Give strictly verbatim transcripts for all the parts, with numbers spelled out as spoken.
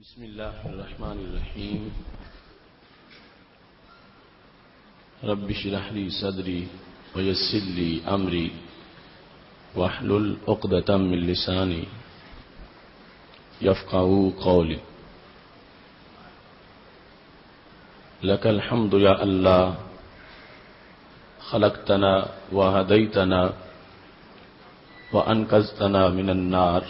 بسم اللہ الرحمن الرحیم رب اشرح لی صدری ویسر لی امری واحلل عقدۃ من لسانی یفقہوا قولی لک الحمد یا اللہ خلقتنا وہدیتنا وانقذتنا من النار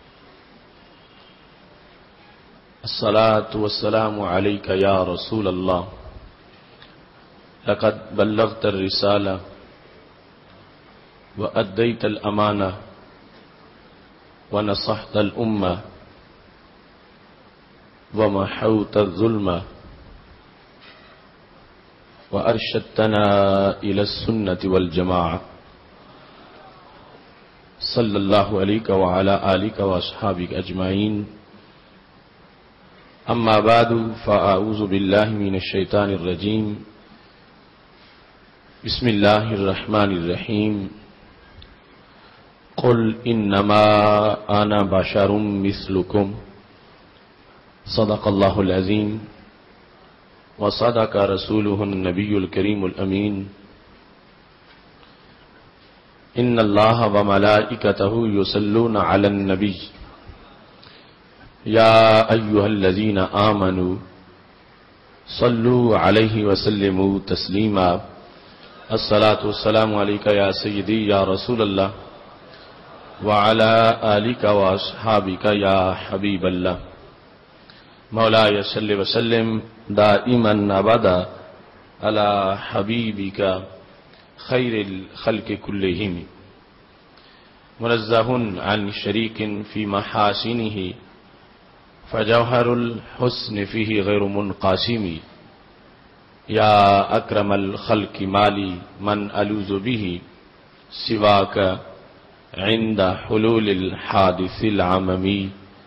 الصلاة والسلام عليك يا رسول الله لقد بلغت الرسالة وأديت الأمانة ونصحت الأمة ومحوت الظلم وأرشدتنا إلى السنة والجماعة صلى الله عليك وعلى آلك وأصحابك أجمعين اما بعد فاعوذ باللہ من الشیطان الرجیم بسم اللہ الرحمن الرحیم قل انما انا بشر مثلکم صدق اللہ العظیم وصدق رسولہ النبی الکریم الامین ان اللہ وملائکتہ یصلون علی النبی یا ایھا الذین آمنوا صلوا علیہ وسلموا تسلیما الصلاۃ والسلام علیک یا سیدی یا رسول اللہ وعلی آلک واصحابک یا حبیب اللہ مولاي صل وسلم دائما ابدا علی حبیبک خیر الخلق کلہم منزہ عن شریک فی محاسنہ فجوہر الحسن فیہ غیر منقاسم یا اکرم الخلق مالی من الوذ بہ سواک عند حلول الحادث العممی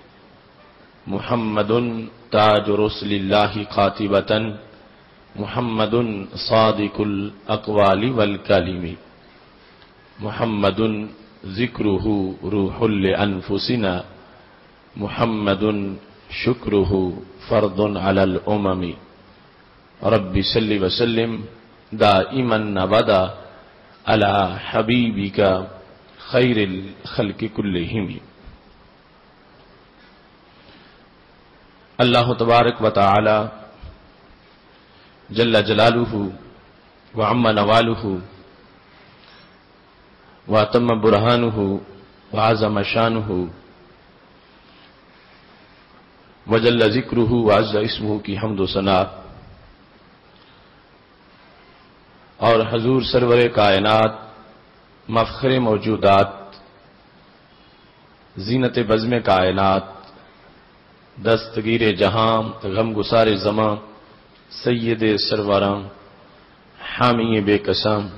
محمد تاج رسل اللہ قاطبۃ محمد صادق الاقوال والکلم محمد ذکرہ روح لانفسنا محمد شکرہ فرض علی الامم رب صل وسلم دائما ابدا علی حبیبک خیر الخلق کلہم. اللہ تبارک و تعالی جل جلالہ وعم نوالہ واتم برہانہ وعظم شانہ وجل ذکرہ وعز اسمہ کی حمد و ثنا اور حضور سرور کائنات مفخر موجودات زینت بزم کائنات دستگیر جہاں غم گسار زماں سید سروراں حامی بے قسم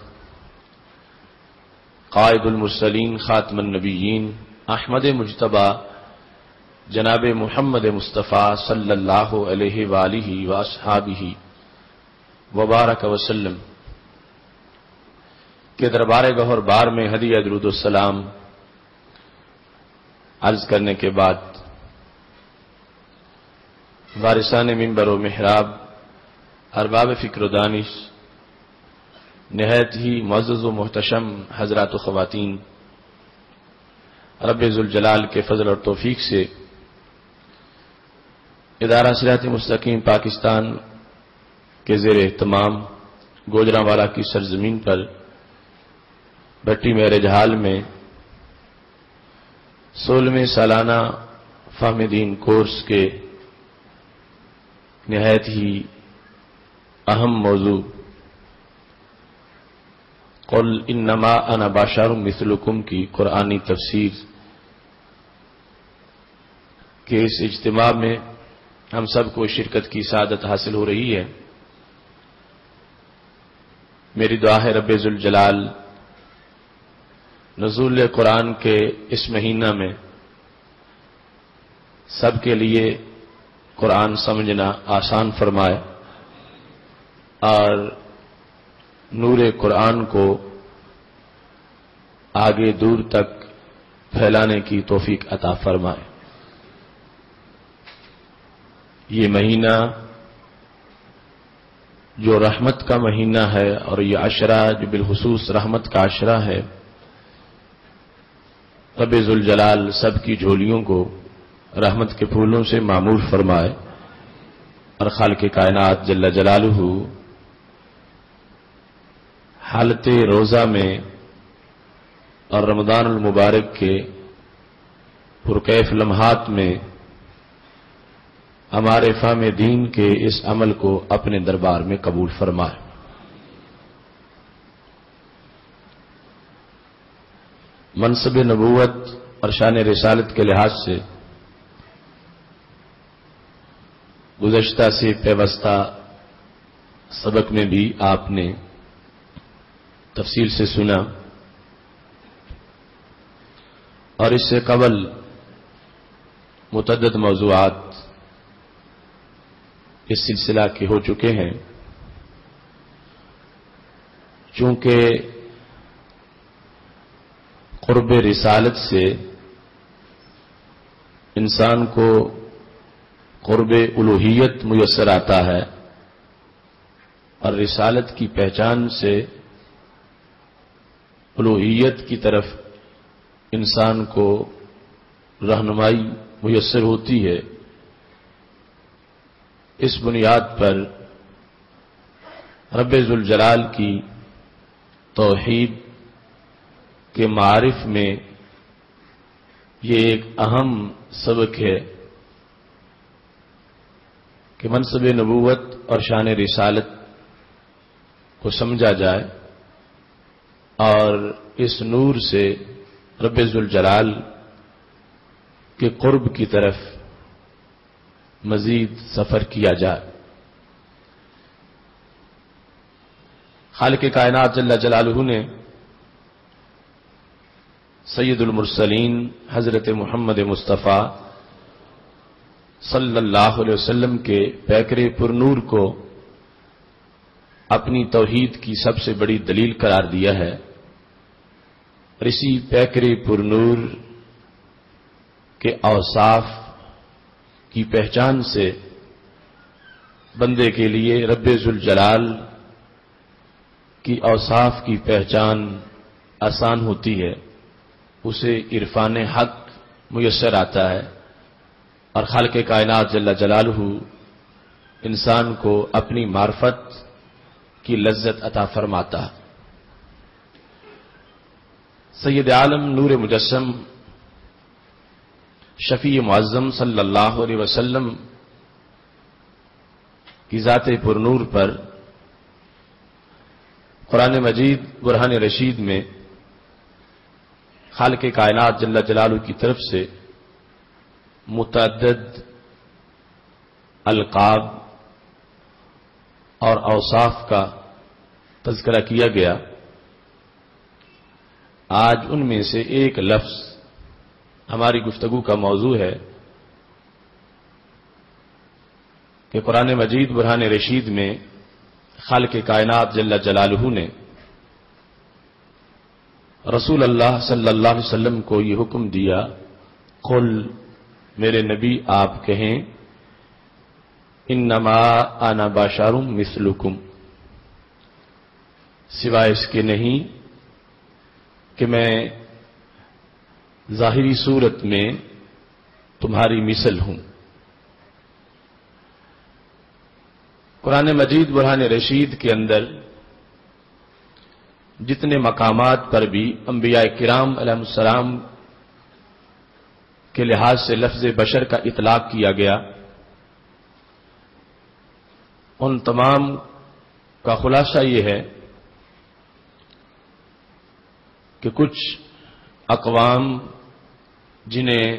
قائد المرسلین خاتم النبیین احمد مجتبی جناب محمد مصطفیٰ صلی اللہ علیہ وآلہ واصحابہ وبارک وسلم کے دربار گہر بار میں ہدیہ درود السلام عرض کرنے کے بعد وارثان منبر و محراب ارباب فکر و دانش نہایت ہی معزز و محتشم حضرات و خواتین، رب ذوالجلال کے فضل اور توفیق سے ادارہ صراط مستقیم پاکستان کے زیر اہتمام گوجرانوالا کی سرزمین پر بھٹی میرج ہال میں سولہویں سالانہ فہم دین کورس کے نہایت ہی اہم موضوع قل انما انا بشر مثلکم کی قرآنی تفسیر کے اس اجتماع میں ہم سب کو شرکت کی سعادت حاصل ہو رہی ہے. میری دعا ہے رب ذوالجلال نزول قرآن کے اس مہینہ میں سب کے لیے قرآن سمجھنا آسان فرمائے اور نور قرآن کو آگے دور تک پھیلانے کی توفیق عطا فرمائے. یہ مہینہ جو رحمت کا مہینہ ہے اور یہ عشرہ جو بالخصوص رحمت کا عشرہ ہے، رب ذوالجلال سب کی جھولیوں کو رحمت کے پھولوں سے معمور فرمائے اور خالق کائنات جل جلالہ حالت روزہ میں اور رمضان المبارک کے پرکیف لمحات میں ہمارے فہم دین کے اس عمل کو اپنے دربار میں قبول فرمائے۔ منصب نبوت اور شان رسالت کے لحاظ سے گزشتہ سے پیوستہ سبق میں بھی آپ نے تفصیل سے سنا، اور اس سے قبل متعدد موضوعات اس سلسلہ کے ہو چکے ہیں۔ چونکہ قرب رسالت سے انسان کو قرب الوہیت میسر آتا ہے، اور رسالت کی پہچان سے الوہیت کی طرف انسان کو رہنمائی میسر ہوتی ہے۔ اس بنیاد پر رب ذوالجلال کی توحید کے معارف میں یہ ایک اہم سبق ہے کہ منصب نبوت اور شان رسالت کو سمجھا جائے اور اس نور سے رب ذوالجلال کے قرب کی طرف مزید سفر کیا جائے۔ خالق کائنات جل جلالہ نے سید المرسلین حضرت محمد مصطفیٰ صلی اللہ علیہ وسلم کے پیکر پرنور کو اپنی توحید کی سب سے بڑی دلیل قرار دیا ہے، اور اسی پیکر پرنور کے اوصاف کی پہچان سے بندے کے لیے رب ذوالجلال کی اوصاف کی پہچان آسان ہوتی ہے، اسے عرفان حق میسر آتا ہے، اور خالق کائنات جل جلالہ انسان کو اپنی معرفت کی لذت عطا فرماتا ہے۔ سید عالم نور مجسم شفیع معظم صلی اللہ علیہ وسلم کی ذات پرنور پر قرآن مجید برہان رشید میں خالق کائنات جل جلالہ کی طرف سے متعدد القاب اور اوصاف کا تذکرہ کیا گیا۔ آج ان میں سے ایک لفظ ہماری گفتگو کا موضوع ہے کہ قرآن مجید برہان رشید میں خالق کائنات جل جلالہ نے رسول اللہ صلی اللہ علیہ وسلم کو یہ حکم دیا، قل میرے نبی آپ کہیں انما انا بشر مثلکم، سوائے اس کے نہیں کہ میں ظاہری صورت میں تمہاری مثل ہوں۔ قرآن مجید برہان رشید کے اندر جتنے مقامات پر بھی انبیاء کرام علیہ السلام کے لحاظ سے لفظ بشر کا اطلاق کیا گیا، ان تمام کا خلاصہ یہ ہے کہ کچھ اقوام جنہیں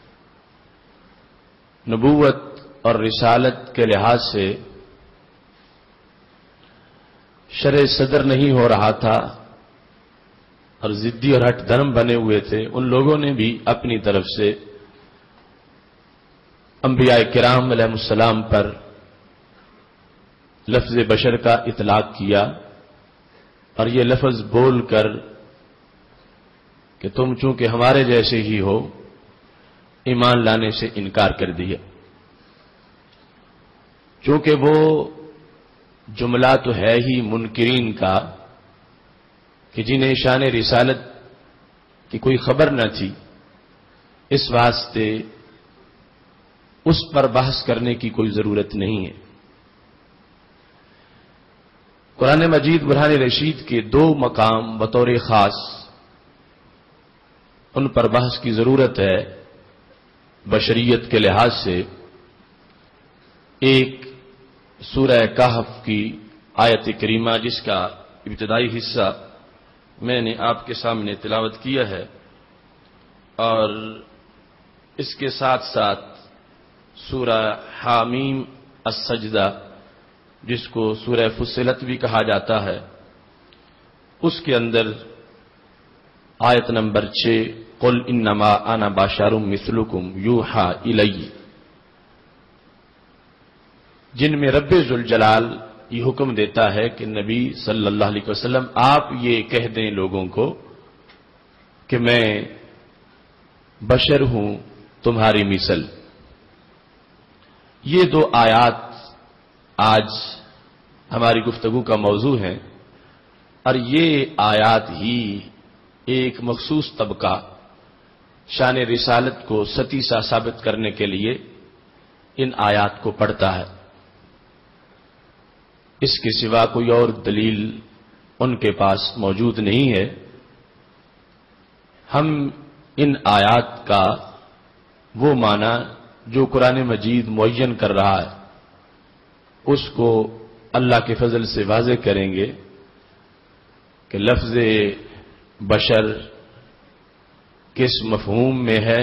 نبوت اور رسالت کے لحاظ سے شرع صدر نہیں ہو رہا تھا اور ضدی اور ہٹ دھرم بنے ہوئے تھے، ان لوگوں نے بھی اپنی طرف سے انبیاء کرام علیہ السلام پر لفظ بشر کا اطلاق کیا، اور یہ لفظ بول کر کہ تم چونکہ ہمارے جیسے ہی ہو ایمان لانے سے انکار کر دیا۔ چونکہ وہ جملہ تو ہے ہی منکرین کا کہ جنہیں شان رسالت کی کوئی خبر نہ تھی، اس واسطے اس پر بحث کرنے کی کوئی ضرورت نہیں ہے۔ قرآن مجید برہان رشید کے دو مقام بطور خاص ان پر بحث کی ضرورت ہے بشریت کے لحاظ سے۔ ایک سورہ کہف کی آیت کریمہ جس کا ابتدائی حصہ میں نے آپ کے سامنے تلاوت کیا ہے، اور اس کے ساتھ ساتھ سورہ حامیم السجدہ جس کو سورہ فصلت بھی کہا جاتا ہے، اس کے اندر آیت نمبر چھ قل انما انا بشر مثلکم یوحی الی، جن میں رب ذوالجلال یہ حکم دیتا ہے کہ نبی صلی اللہ علیہ وسلم آپ یہ کہہ دیں لوگوں کو کہ میں بشر ہوں تمہاری مثل۔ یہ دو آیات آج ہماری گفتگو کا موضوع ہیں، اور یہ آیات ہی ایک مخصوص طبقہ شان رسالت کو ستی سا ثابت کرنے کے لیے ان آیات کو پڑھتا ہے۔ اس کے سوا کوئی اور دلیل ان کے پاس موجود نہیں ہے۔ ہم ان آیات کا وہ معنی جو قرآن مجید معین کر رہا ہے اس کو اللہ کے فضل سے واضح کریں گے کہ لفظ بشر کس مفہوم میں ہے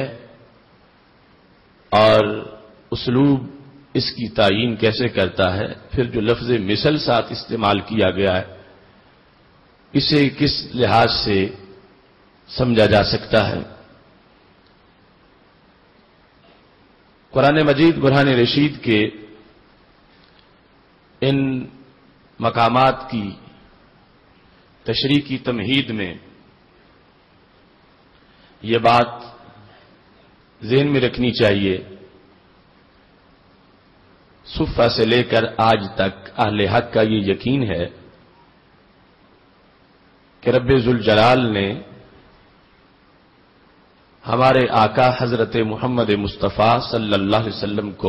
اور اسلوب اس کی تعیین کیسے کرتا ہے، پھر جو لفظ مثل ساتھ استعمال کیا گیا ہے اسے کس لحاظ سے سمجھا جا سکتا ہے۔ قرآن مجید برہان رشید کے ان مقامات کی تشریح کی تمہید میں یہ بات ذہن میں رکھنی چاہیے، صفہ سے لے کر آج تک اہل حق کا یہ یقین ہے کہ رب ذوالجلال نے ہمارے آقا حضرت محمد مصطفیٰ صلی اللہ علیہ وسلم کو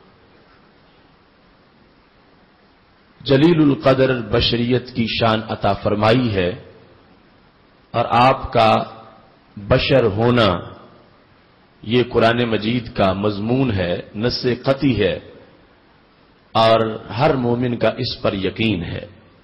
جلیل القدر بشریت کی شان عطا فرمائی ہے، اور آپ کا بشر ہونا یہ قرآن مجید کا مضمون ہے، نص قطعی ہے، اور ہر مومن کا اس پر یقین ہے۔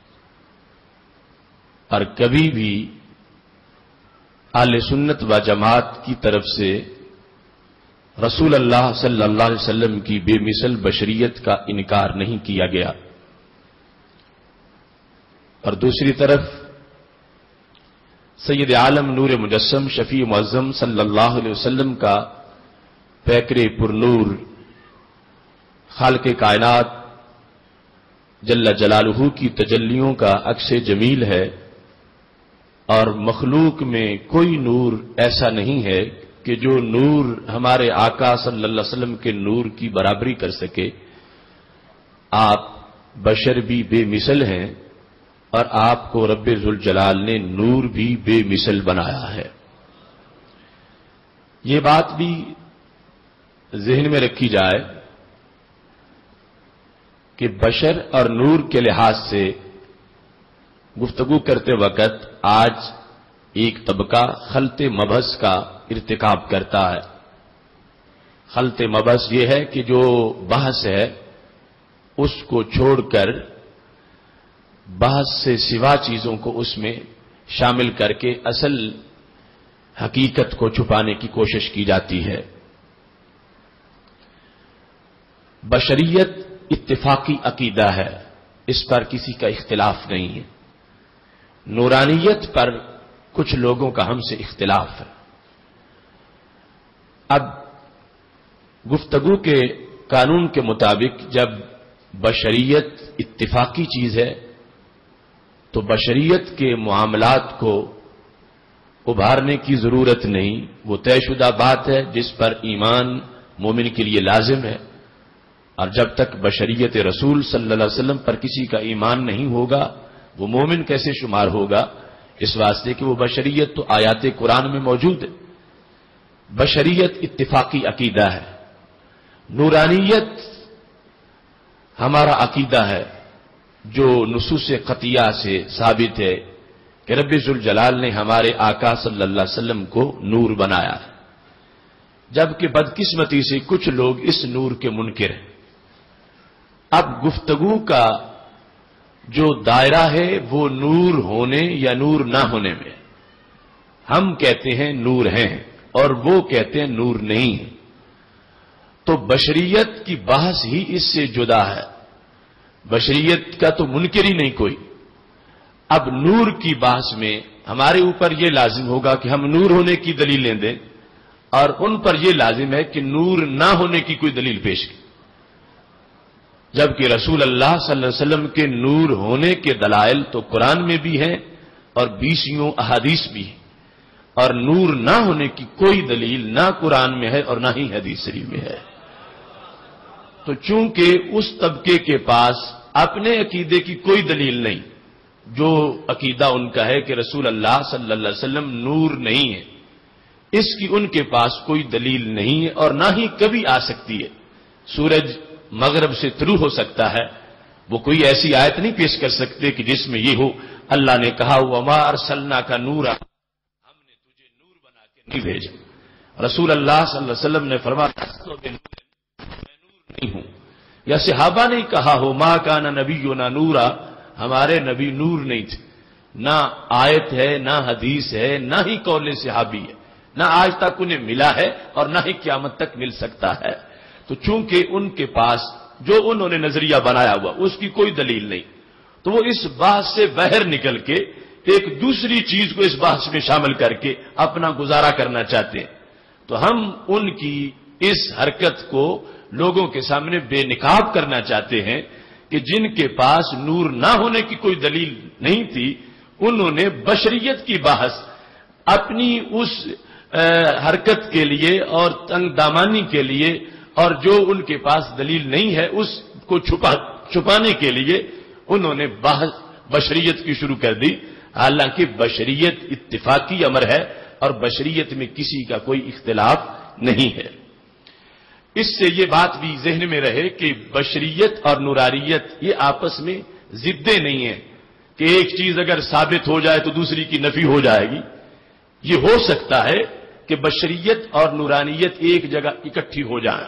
اور کبھی بھی اہل سنت و جماعت کی طرف سے رسول اللہ صلی اللہ علیہ وسلم کی بے مثل بشریت کا انکار نہیں کیا گیا۔ اور دوسری طرف سید عالم نور مجسم شفیع معظم صلی اللہ علیہ وسلم کا پیکر پر نور خالق کائنات جل جلالہ کی تجلیوں کا عکس جمیل ہے، اور مخلوق میں کوئی نور ایسا نہیں ہے کہ جو نور ہمارے آقا صلی اللہ علیہ وسلم کے نور کی برابری کر سکے۔ آپ بشر بھی بے مثل ہیں، اور آپ کو رب ذوالجلال نے نور بھی بے مثل بنایا ہے۔ یہ بات بھی ذہن میں رکھی جائے کہ بشر اور نور کے لحاظ سے گفتگو کرتے وقت آج ایک طبقہ خلط مبحث کا ارتکاب کرتا ہے۔ خلط مبحث یہ ہے کہ جو بحث ہے اس کو چھوڑ کر بحث سے سوا چیزوں کو اس میں شامل کر کے اصل حقیقت کو چھپانے کی کوشش کی جاتی ہے۔ بشریت اتفاقی عقیدہ ہے، اس پر کسی کا اختلاف نہیں ہے۔ نورانیت پر کچھ لوگوں کا ہم سے اختلاف ہے۔ اب گفتگو کے قانون کے مطابق جب بشریت اتفاقی چیز ہے تو بشریت کے معاملات کو ابھارنے کی ضرورت نہیں، وہ طے شدہ بات ہے جس پر ایمان مومن کے لیے لازم ہے۔ اور جب تک بشریت رسول صلی اللہ علیہ وسلم پر کسی کا ایمان نہیں ہوگا وہ مومن کیسے شمار ہوگا؟ اس واسطے کہ وہ بشریت تو آیات قرآن میں موجود ہے. بشریت اتفاقی عقیدہ ہے، نورانیت ہمارا عقیدہ ہے جو نصوص قطعیہ سے ثابت ہے کہ رب ذوالجلال نے ہمارے آقا صلی اللہ علیہ وسلم کو نور بنایا ہے، جبکہ بدقسمتی سے کچھ لوگ اس نور کے منکر ہیں. اب گفتگو کا جو دائرہ ہے وہ نور ہونے یا نور نہ ہونے میں. ہم کہتے ہیں نور ہیں اور وہ کہتے ہیں نور نہیں ہے، تو بشریت کی بحث ہی اس سے جدا ہے. بشریت کا تو منکر ہی نہیں کوئی. اب نور کی بحث میں ہمارے اوپر یہ لازم ہوگا کہ ہم نور ہونے کی دلیلیں دیں، اور ان پر یہ لازم ہے کہ نور نہ ہونے کی کوئی دلیل پیش کریں، جبکہ رسول اللہ صلی اللہ علیہ وسلم کے نور ہونے کے دلائل تو قرآن میں بھی ہیں اور بیسیوں احادیث بھی ہیں، اور نور نہ ہونے کی کوئی دلیل نہ قرآن میں ہے اور نہ ہی حدیث شریف میں ہے. تو چونکہ اس طبقے کے پاس اپنے عقیدے کی کوئی دلیل نہیں، جو عقیدہ ان کا ہے کہ رسول اللہ صلی اللہ علیہ وسلم نور نہیں ہے، اس کی ان کے پاس کوئی دلیل نہیں ہے اور نہ ہی کبھی آ سکتی ہے. سورج مغرب سے طلوع ہو سکتا ہے، وہ کوئی ایسی آیت نہیں پیش کر سکتے کہ جس میں یہ ہو اللہ نے کہا وما ارسلناک نورا، ہم نے تجھے نور بنا کے نہیں بھیجا. رسول اللہ صلی اللہ علیہ وسلم نے فرمایا میں نور نہیں ہوں، یا صحابہ نے کہا ہو ما کان نبینا نورا، ہمارے نبی نور نہیں تھے. نہ آیت ہے، نہ حدیث ہے، نہ ہی قول صحابی ہے، نہ آج تک انہیں ملا ہے اور نہ ہی قیامت تک مل سکتا ہے. تو چونکہ ان کے پاس جو انہوں نے نظریہ بنایا ہوا اس کی کوئی دلیل نہیں، تو وہ اس بحث سے باہر نکل کے ایک دوسری چیز کو اس بحث میں شامل کر کے اپنا گزارا کرنا چاہتے ہیں. تو ہم ان کی اس حرکت کو لوگوں کے سامنے بے نقاب کرنا چاہتے ہیں کہ جن کے پاس نور نہ ہونے کی کوئی دلیل نہیں تھی، انہوں نے بشریت کی بحث اپنی اس حرکت کے لیے اور تنگ دامانی کے لیے اور جو ان کے پاس دلیل نہیں ہے اس کو چھپا چھپانے کے لیے انہوں نے بحث بشریت کی شروع کر دی. حالانکہ بشریت اتفاقی امر ہے اور بشریت میں کسی کا کوئی اختلاف نہیں ہے. اس سے یہ بات بھی ذہن میں رہے کہ بشریت اور نوراریت یہ آپس میں ضدیں نہیں ہیں کہ ایک چیز اگر ثابت ہو جائے تو دوسری کی نفی ہو جائے گی. یہ ہو سکتا ہے کہ بشریت اور نورانیت ایک جگہ اکٹھی ہو جائیں،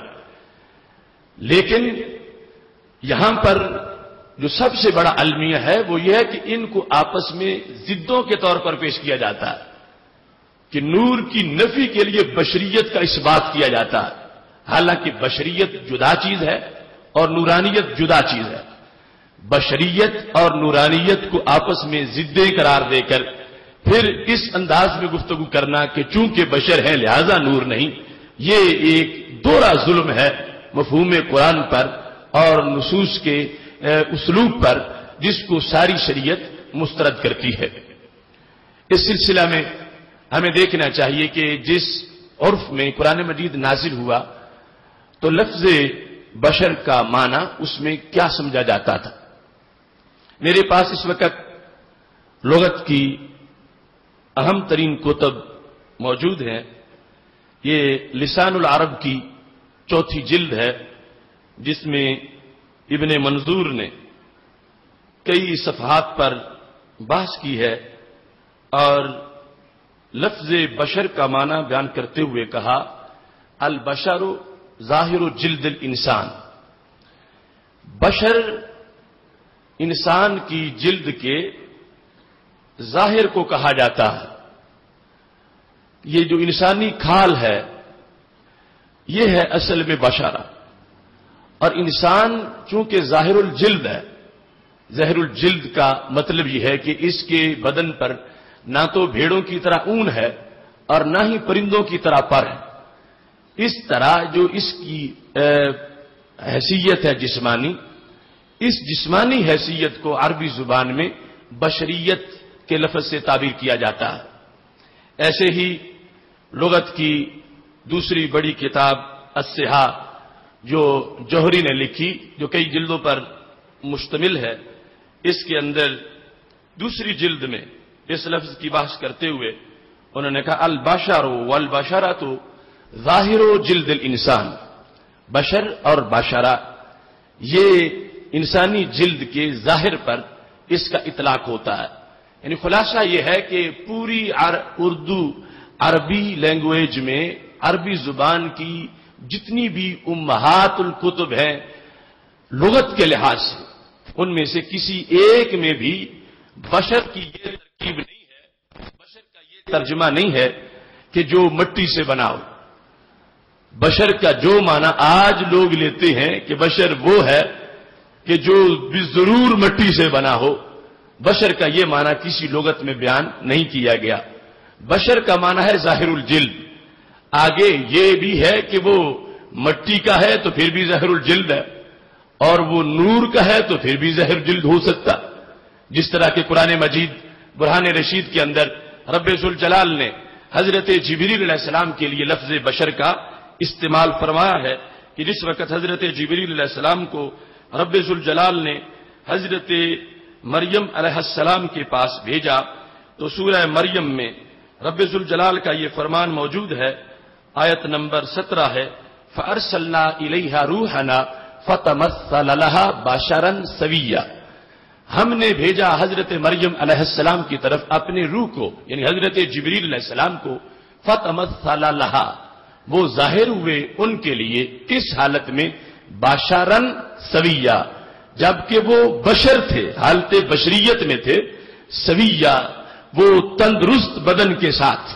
لیکن یہاں پر جو سب سے بڑا المیہ ہے وہ یہ ہے کہ ان کو آپس میں ضدوں کے طور پر پیش کیا جاتا ہے کہ نور کی نفی کے لیے بشریت کا اثبات کیا جاتا ہے، حالانکہ بشریت جدا چیز ہے اور نورانیت جدا چیز ہے. بشریت اور نورانیت کو آپس میں ضدیں قرار دے کر پھر اس انداز میں گفتگو کرنا کہ چونکہ بشر ہیں لہذا نور نہیں، یہ ایک دوہرا ظلم ہے مفہوم قرآن پر اور نصوص کے اسلوب پر جس کو ساری شریعت مسترد کرتی ہے. اس سلسلہ میں ہمیں دیکھنا چاہیے کہ جس عرف میں قرآن مجید نازل ہوا تو لفظ بشر کا معنی اس میں کیا سمجھا جاتا تھا. میرے پاس اس وقت لغت کی اہم ترین کتب موجود ہیں. یہ لسان العرب کی چوتھی جلد ہے جس میں ابن منظور نے کئی صفحات پر بحث کی ہے اور لفظ بشر کا معنی بیان کرتے ہوئے کہا البشر ظاہر جلد الانسان، بشر انسان کی جلد کے ظاہر کو کہا جاتا ہے. یہ جو انسانی کھال ہے یہ ہے اصل میں بشرہ، اور انسان چونکہ ظاہر الجلد ہے، ظاہر الجلد کا مطلب یہ ہے کہ اس کے بدن پر نہ تو بھیڑوں کی طرح اون ہے اور نہ ہی پرندوں کی طرح پر ہے. اس طرح جو اس کی حیثیت ہے جسمانی، اس جسمانی حیثیت کو عربی زبان میں بشریت کے لفظ سے تعبیر کیا جاتا ہے. ایسے ہی لغت کی دوسری بڑی کتاب الصحاح جو جوہری نے لکھی، جو کئی جلدوں پر مشتمل ہے، اس کے اندر دوسری جلد میں اس لفظ کی بحث کرتے ہوئے انہوں نے کہا البشر والبشرۃ ظاہر جلد الانسان، بشر اور بشرہ یہ انسانی جلد کے ظاہر پر اس کا اطلاق ہوتا ہے. یعنی خلاصہ یہ ہے کہ پوری اردو عربی لینگویج میں عربی زبان کی جتنی بھی امہات الکتب ہیں لغت کے لحاظ سے، ان میں سے کسی ایک میں بھی بشر کی یہ ترکیب نہیں ہے، بشر کا یہ ترجمہ نہیں ہے کہ جو مٹی سے بنا ہو. بشر کا جو معنی آج لوگ لیتے ہیں کہ بشر وہ ہے کہ جو بھی ضرور مٹی سے بنا ہو، بشر کا یہ معنی کسی لغت میں بیان نہیں کیا گیا. بشر کا معنی ہے ظاہر الجلد. آگے یہ بھی ہے کہ وہ مٹی کا ہے تو پھر بھی ظاہر الجلد ہے، اور وہ نور کا ہے تو پھر بھی ظاہر الجلد ہو سکتا. جس طرح کہ قرآن مجید برہان رشید کے اندر رب ذوالجلال نے حضرت جبریل علیہ السلام کے لیے لفظ بشر کا استعمال فرمایا ہے کہ جس وقت حضرت جبریل علیہ السلام کو رب ذوالجلال نے حضرت مریم علیہ السلام کے پاس بھیجا تو سورہ مریم میں رب ذوالجلال کا یہ فرمان موجود ہے. آیت نمبر سترہ ہے فَأَرْسَلْنَا إِلَيْهَا رُوحَنَا فَتَمَثَّلَ لَهَا بَشَرًا سَوِيًّا، ہم نے بھیجا حضرت مریم علیہ السلام کی طرف اپنے روح کو، یعنی حضرت جبریل علیہ السلام کو. فَتَمَثَّلَ لَهَا، وہ ظاہر ہوئے ان کے لیے کس حالت میں؟ بَشَرًا سَوِيًّا، جبکہ وہ بشر تھے، حالت بشریت میں تھے. سویہ، وہ تندرست بدن کے ساتھ.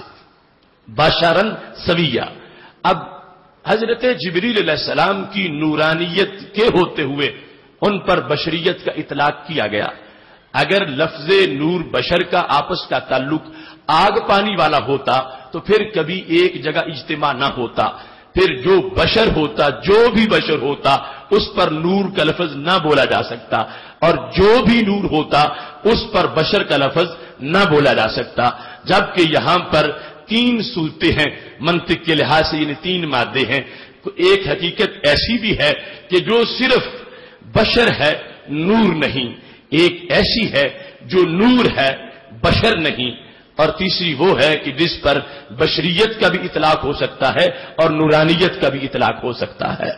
بشرًا سویہ. اب حضرت جبریل علیہ السلام کی نورانیت کے ہوتے ہوئے ان پر بشریت کا اطلاق کیا گیا. اگر لفظ نور بشر کا آپس کا تعلق آگ پانی والا ہوتا تو پھر کبھی ایک جگہ اجتماع نہ ہوتا. پھر جو بشر ہوتا، جو بھی بشر ہوتا، اس پر نور کا لفظ نہ بولا جا سکتا، اور جو بھی نور ہوتا اس پر بشر کا لفظ نہ بولا جا سکتا. جبکہ یہاں پر تین صورتیں ہیں منطق کے لحاظ سے، یعنی تین مادے ہیں. ایک حقیقت ایسی بھی ہے کہ جو صرف بشر ہے، نور نہیں. ایک ایسی ہے جو نور ہے، بشر نہیں. اور تیسری وہ ہے کہ جس پر بشریت کا بھی اطلاق ہو سکتا ہے اور نورانیت کا بھی اطلاق ہو سکتا ہے.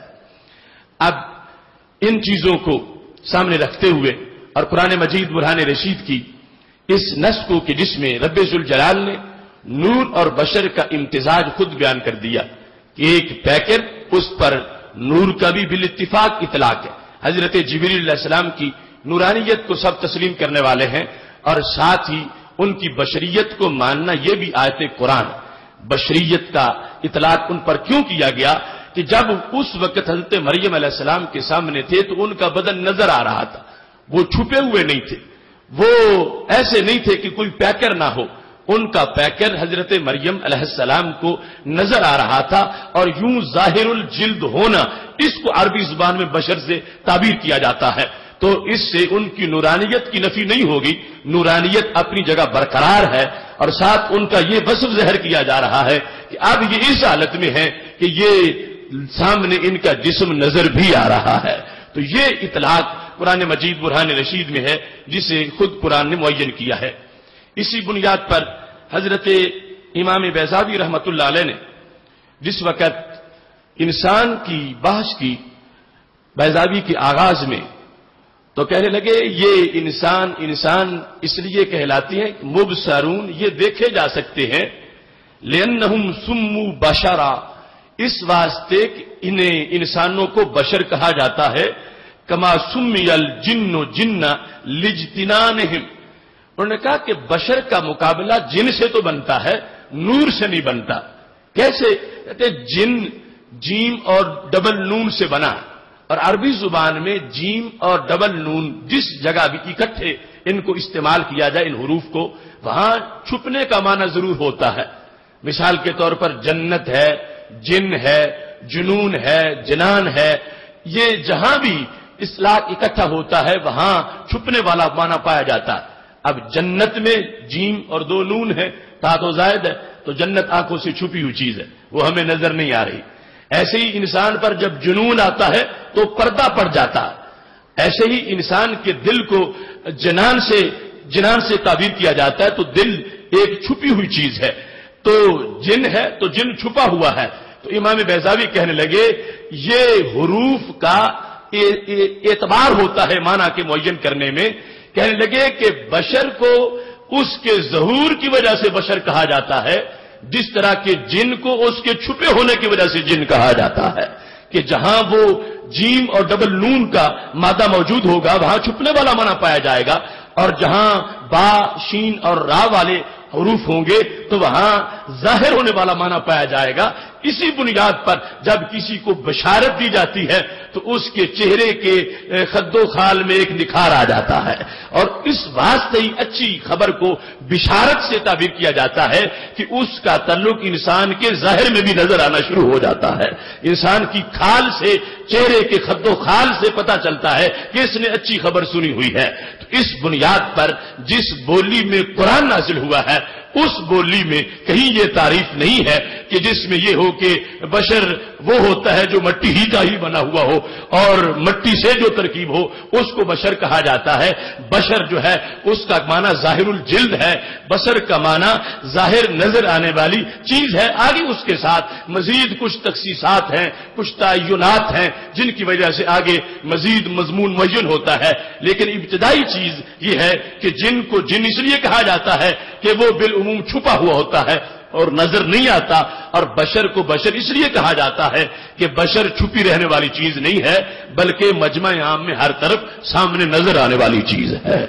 اب ان چیزوں کو سامنے رکھتے ہوئے اور قرآن مجید برہان رشید کی اس نص کو کہ جس میں رب ذوالجلال نے نور اور بشر کا امتزاج خود بیان کر دیا کہ ایک پیکر، اس پر نور کا بھی بالاتفاق اطلاق ہے. حضرت جبریل علیہ السلام کی نورانیت کو سب تسلیم کرنے والے ہیں، اور ساتھ ہی ان کی بشریت کو ماننا یہ بھی آیت قرآن. بشریت کا اطلاق ان پر کیوں کیا گیا کہ جب اس وقت حضرت مریم علیہ السلام کے سامنے تھے تو ان کا بدن نظر آ رہا تھا. وہ چھپے ہوئے نہیں تھے، وہ ایسے نہیں تھے کہ کوئی پیکر نہ ہو. ان کا پیکر حضرت مریم علیہ السلام کو نظر آ رہا تھا. اور یوں ظاہر الجلد ہونا، اس کو عربی زبان میں بشر سے تعبیر کیا جاتا ہے. تو اس سے ان کی نورانیت کی نفی نہیں ہوگی، نورانیت اپنی جگہ برقرار ہے. اور ساتھ ان کا یہ وصف ظاہر کیا جا رہا ہے کہ اب یہ اس حالت میں ہے کہ یہ سامنے ان کا جسم نظر بھی آ رہا ہے. تو یہ اطلاق قرآن مجید برہان رشید میں ہے جسے خود قرآن نے معین کیا ہے. اسی بنیاد پر حضرت امام بیضاوی رحمت اللہ علیہ نے جس وقت انسان کی بحث کی بیضاوی کے آغاز میں، تو کہنے لگے یہ انسان انسان اس لیے کہلاتی ہیں کہ مبصرون، یہ دیکھے جا سکتے ہیں. لأنہم سموا بشرا، اس واسطے کہ انہیں انسانوں کو بشر کہا جاتا ہے. کما سمی الجن جنہ لاجتنانہم، انہوں نے کہا کہ بشر کا مقابلہ جن سے تو بنتا ہے، نور سے نہیں بنتا. کیسے؟ کہتے جن جیم اور ڈبل نون سے بنا، اور عربی زبان میں جیم اور ڈبل نون جس جگہ بھی اکٹھے ان کو استعمال کیا جائے، ان حروف کو، وہاں چھپنے کا معنی ضرور ہوتا ہے. مثال کے طور پر جنت ہے، جن ہے، جنون ہے، جنان ہے. یہ جہاں بھی اصطلاح اکٹھا ہوتا ہے وہاں چھپنے والا معنی پایا جاتا ہے. اب جنت میں جیم اور دو نون ہے، تا تو زائد ہے، تو جنت آنکھوں سے چھپی ہوئی چیز ہے، وہ ہمیں نظر نہیں آ رہی. ایسے ہی انسان پر جب جنون آتا ہے تو پردہ پڑ جاتا ہے، ایسے ہی انسان کے دل کو جنان سے جنان سے تعبیر کیا جاتا ہے، تو دل ایک چھپی ہوئی چیز ہے، تو جن ہے تو جن چھپا ہوا ہے۔ تو امام بیضاوی کہنے لگے یہ حروف کا اعتبار ہوتا ہے معنی کے معین کرنے میں، کہنے لگے کہ بشر کو اس کے ظہور کی وجہ سے بشر کہا جاتا ہے، جس طرح کہ جن کو اس کے چھپے ہونے کی وجہ سے جن کہا جاتا ہے، کہ جہاں وہ جیم اور ڈبل نون کا مادہ موجود ہوگا وہاں چھپنے والا معنی پایا جائے گا، اور جہاں با شین اور را والے حروف ہوں گے تو وہاں ظاہر ہونے والا معنی پایا جائے گا۔ اسی بنیاد پر جب کسی کو بشارت دی جاتی ہے تو اس کے چہرے کے خد و خال میں ایک نکھار آ جاتا ہے، اور اس واسطے ہی اچھی خبر کو بشارت سے تعبیر کیا جاتا ہے کہ اس کا تعلق انسان کے ظاہر میں بھی نظر آنا شروع ہو جاتا ہے۔ انسان کی کھال سے، چہرے کے خد و خال سے پتہ چلتا ہے کہ اس نے اچھی خبر سنی ہوئی ہے۔ تو اس بنیاد پر جس بولی میں قرآن نازل ہوا ہے اس بولی میں کہیں یہ تعریف نہیں ہے کہ جس میں یہ ہو کہ بشر وہ ہوتا ہے جو مٹی ہی کا ہی بنا ہوا ہو اور مٹی سے جو ترکیب ہو اس کو بشر کہا جاتا ہے۔ بشر جو ہے اس کا معنی ظاہر الجلد ہے، بشر کا معنی ظاہر نظر آنے والی چیز ہے۔ آگے اس کے ساتھ مزید کچھ تخصیصات ہیں، کچھ تعینات ہیں جن کی وجہ سے آگے مزید مضمون معین ہوتا ہے، لیکن ابتدائی چیز یہ ہے کہ جن کو جن اس لیے کہا جاتا ہے کہ وہ بالعموم چھپا ہوا ہوتا ہے اور نظر نہیں آتا، اور بشر کو بشر اس لیے کہا جاتا ہے کہ بشر چھپی رہنے والی چیز نہیں ہے بلکہ مجمع عام میں ہر طرف سامنے نظر آنے والی چیز ہے۔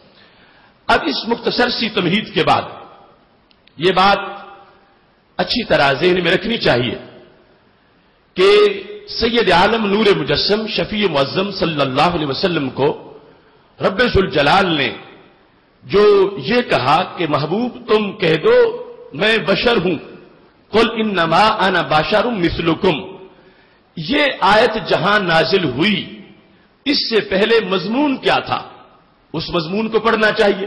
اب اس مختصر سی تمہید کے بعد یہ بات اچھی طرح ذہن میں رکھنی چاہیے کہ سید عالم نور مجسم شفیع معظم صلی اللہ علیہ وسلم کو رب ذوالجلال نے جو یہ کہا کہ محبوب تم کہہ دو میں بشر ہوں، قل انما انا بشر مثلکم، یہ آیت جہاں نازل ہوئی اس سے پہلے مضمون کیا تھا اس مضمون کو پڑھنا چاہیے۔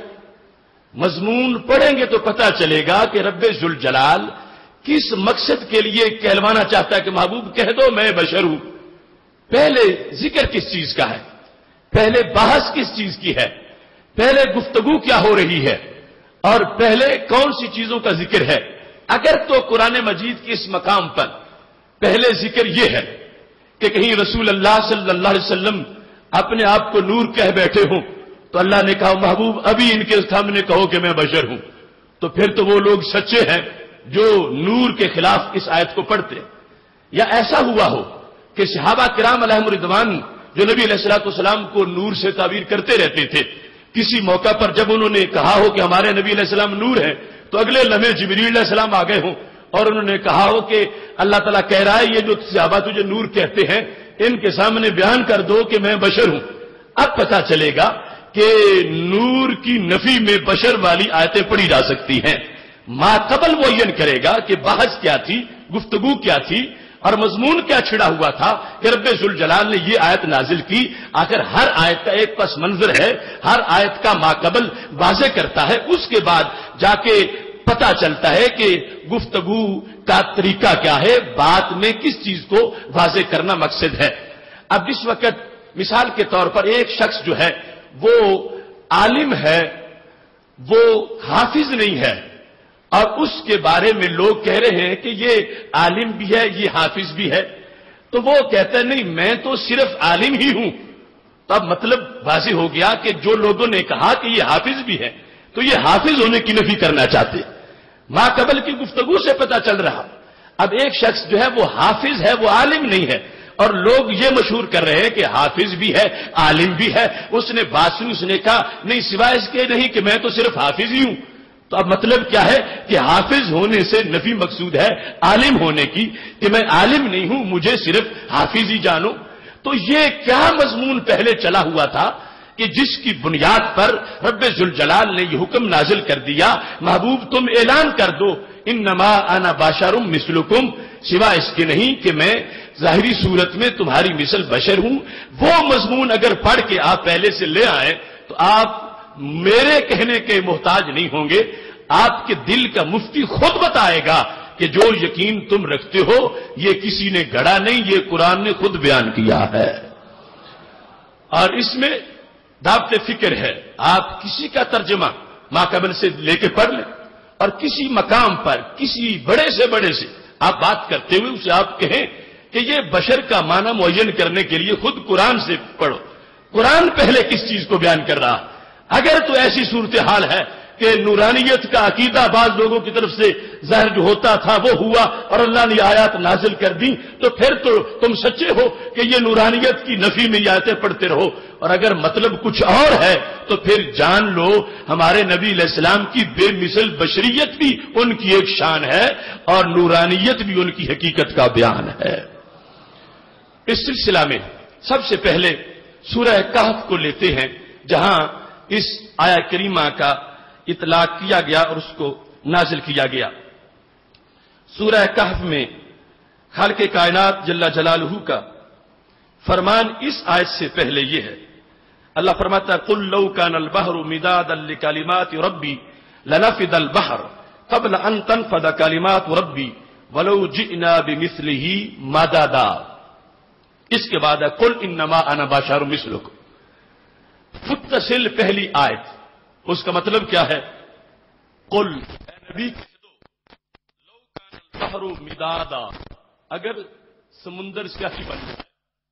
مضمون پڑھیں گے تو پتہ چلے گا کہ رب ذوالجلال کس مقصد کے لیے کہلوانا چاہتا ہے کہ محبوب کہہ دو میں بشر ہوں۔ پہلے ذکر کس چیز کا ہے، پہلے بحث کس چیز کی ہے، پہلے گفتگو کیا ہو رہی ہے، اور پہلے کون سی چیزوں کا ذکر ہے۔ اگر تو قرآن مجید کے اس مقام پر پہلے ذکر یہ ہے کہ کہیں رسول اللہ صلی اللہ علیہ وسلم اپنے آپ کو نور کہہ بیٹھے ہوں تو اللہ نے کہا محبوب ابھی ان کے سامنے کہو کہ میں بشر ہوں، تو پھر تو وہ لوگ سچے ہیں جو نور کے خلاف اس آیت کو پڑھتے۔ یا ایسا ہوا ہو کہ صحابہ کرام علیہم رضوان جو نبی علیہ الصلوۃ والسلام کو نور سے تعبیر کرتے رہتے تھے، کسی موقع پر جب انہوں نے کہا ہو کہ ہمارے نبی علیہ السلام نور ہیں تو اگلے لمحے جبریل علیہ السلام آ گئے ہوں اور انہوں نے کہا ہو کہ اللہ تعالیٰ کہہ رہا ہے یہ جو صحابہ تجھے نور کہتے ہیں ان کے سامنے بیان کر دو کہ میں بشر ہوں۔ اب پتہ چلے گا کہ نور کی نفی میں بشر والی آیتیں پڑھی جا سکتی ہیں۔ ما قبل معین کرے گا کہ بحث کیا تھی، گفتگو کیا تھی اور مضمون کیا چھڑا ہوا تھا کہ رب ذوالجلال نے یہ آیت نازل کی۔ آخر ہر آیت کا ایک پس منظر ہے، ہر آیت کا ماقبل واضح کرتا ہے، اس کے بعد جا کے پتہ چلتا ہے کہ گفتگو کا طریقہ کیا ہے، بات میں کس چیز کو واضح کرنا مقصد ہے۔ اب اس وقت مثال کے طور پر ایک شخص جو ہے وہ عالم ہے، وہ حافظ نہیں ہے، اور اس کے بارے میں لوگ کہہ رہے ہیں کہ یہ عالم بھی ہے یہ حافظ بھی ہے، تو وہ کہتا ہے نہیں میں تو صرف عالم ہی ہوں۔ تو اب مطلب واضح ہو گیا کہ جو لوگوں نے کہا کہ یہ حافظ بھی ہے تو یہ حافظ ہونے کی نفی کرنا چاہتے، ما قبل کی گفتگو سے پتہ چل رہا۔ اب ایک شخص جو ہے وہ حافظ ہے، وہ عالم نہیں ہے، اور لوگ یہ مشہور کر رہے ہیں کہ حافظ بھی ہے عالم بھی ہے۔ اس نے بات سنی، اس نے کہا نہیں سوائے اس کے نہیں کہ میں تو صرف حافظ ہی ہوں۔ تو اب مطلب کیا ہے کہ حافظ ہونے سے نفی مقصود ہے عالم ہونے کی، کہ میں عالم نہیں ہوں مجھے صرف حافظ ہی جانو۔ تو یہ کیا مضمون پہلے چلا ہوا تھا کہ جس کی بنیاد پر رب ذوالجلال نے یہ حکم نازل کر دیا محبوب تم اعلان کر دو انما انا بشر مثلکم، سوائے اس کے نہیں کہ میں ظاہری صورت میں تمہاری مثل بشر ہوں۔ وہ مضمون اگر پڑھ کے آپ پہلے سے لے آئیں تو آپ میرے کہنے کے محتاج نہیں ہوں گے، آپ کے دل کا مفتی خود بتائے گا کہ کہ جو یقین تم رکھتے ہو یہ کسی نے گڑا نہیں، یہ قرآن نے خود بیان کیا ہے، اور اس میں ضابط فکر ہے۔ آپ کسی کا ترجمہ ما قبل سے لے کے پڑھ لیں، اور کسی مقام پر کسی بڑے سے بڑے سے آپ بات کرتے ہوئے اسے آپ کہیں کہ یہ بشر کا معنی معین کرنے کے لیے خود قرآن سے پڑھو، قرآن پہلے کس چیز کو بیان کر رہا۔ اگر تو ایسی صورتحال ہے کہ نورانیت کا عقیدہ بعض لوگوں کی طرف سے ظاہر جو ہوتا تھا وہ ہوا اور اللہ نے آیات نازل کر دی، تو پھر تو تم سچے ہو کہ یہ نورانیت کی نفی میں یہ آیتیں پڑھتے رہو، اور اگر مطلب کچھ اور ہے تو پھر جان لو ہمارے نبی علیہ السلام کی بے مثل بشریت بھی ان کی ایک شان ہے اور نورانیت بھی ان کی حقیقت کا بیان ہے۔ اس سلسلہ میں سب سے پہلے سورہ کہف کو لیتے ہیں، جہاں اس آیہ کریمہ کا اطلاق کیا گیا اور اس کو نازل کیا گیا۔ سورہ کہف میں خالق کائنات جل جلالہ کا فرمان اس آیت سے پہلے یہ ہے، اللہ فرماتا ہے قل لو کان البحر مدادا لکلمات ربی لنفد البحر قبل ان تنفد کلمات ربی ولو جئنا بمثلہ مددا۔ اس کے بعد ہے قل انما انا بشر مثلکم۔ متصل پہلی آیت، اس کا مطلب کیا ہے؟ قل اے نبی کہہ دو لو کان البحر مدادا، اگر سمندر سیاہی بن جائے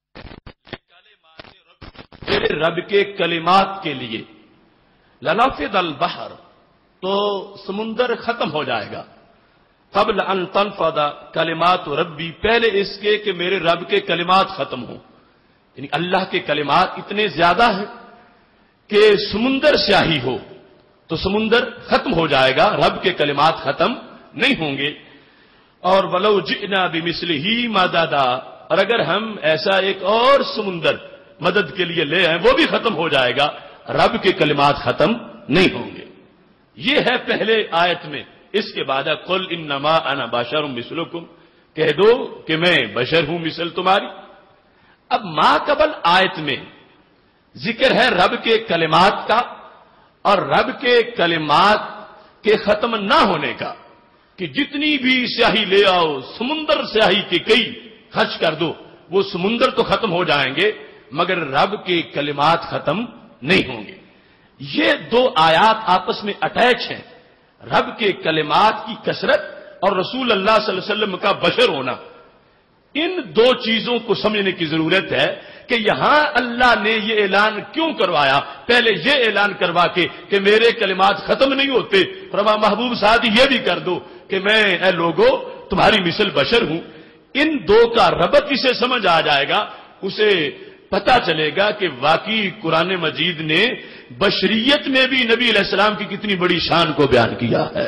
میرے رب کے کلمات کے لیے، لنفد البحر، تو سمندر ختم ہو جائے گا، قبل ان تنفد کلمات ربی، پہلے اس کے کہ میرے رب کے کلمات ختم ہوں، یعنی اللہ کے کلمات اتنے زیادہ ہیں کہ سمندر سیاہی ہو تو سمندر ختم ہو جائے گا، رب کے کلمات ختم نہیں ہوں گے۔ اور ولو جئنا بمثلہ مددا، اور اگر ہم ایسا ایک اور سمندر مدد کے لیے لے آئیں وہ بھی ختم ہو جائے گا، رب کے کلمات ختم نہیں ہوں گے۔ یہ ہے پہلے آیت میں۔ اس کے بعد قل انما انا بشر مثلکم، کہہ دو کہ میں بشر ہوں مثل تمہاری۔ اب ما قبل آیت میں ذکر ہے رب کے کلمات کا اور رب کے کلمات کے ختم نہ ہونے کا، کہ جتنی بھی سیاہی لے آؤ، سمندر سیاہی کے کئی خرچ کر دو، وہ سمندر تو ختم ہو جائیں گے مگر رب کے کلمات ختم نہیں ہوں گے۔ یہ دو آیات آپس میں اٹیچ ہیں، رب کے کلمات کی کثرت اور رسول اللہ صلی اللہ علیہ وسلم کا بشر ہونا۔ ان دو چیزوں کو سمجھنے کی ضرورت ہے کہ یہاں اللہ نے یہ اعلان کیوں کروایا، پہلے یہ اعلان کروا کے کہ میرے کلمات ختم نہیں ہوتے، فرما محبوب ساتھ یہ بھی کر دو کہ میں اے لوگو تمہاری مثل بشر ہوں۔ ان دو کا ربط اسے سمجھ آ جائے گا، اسے پتا چلے گا کہ واقعی قرآن مجید نے بشریت میں بھی نبی علیہ السلام کی کتنی بڑی شان کو بیان کیا ہے۔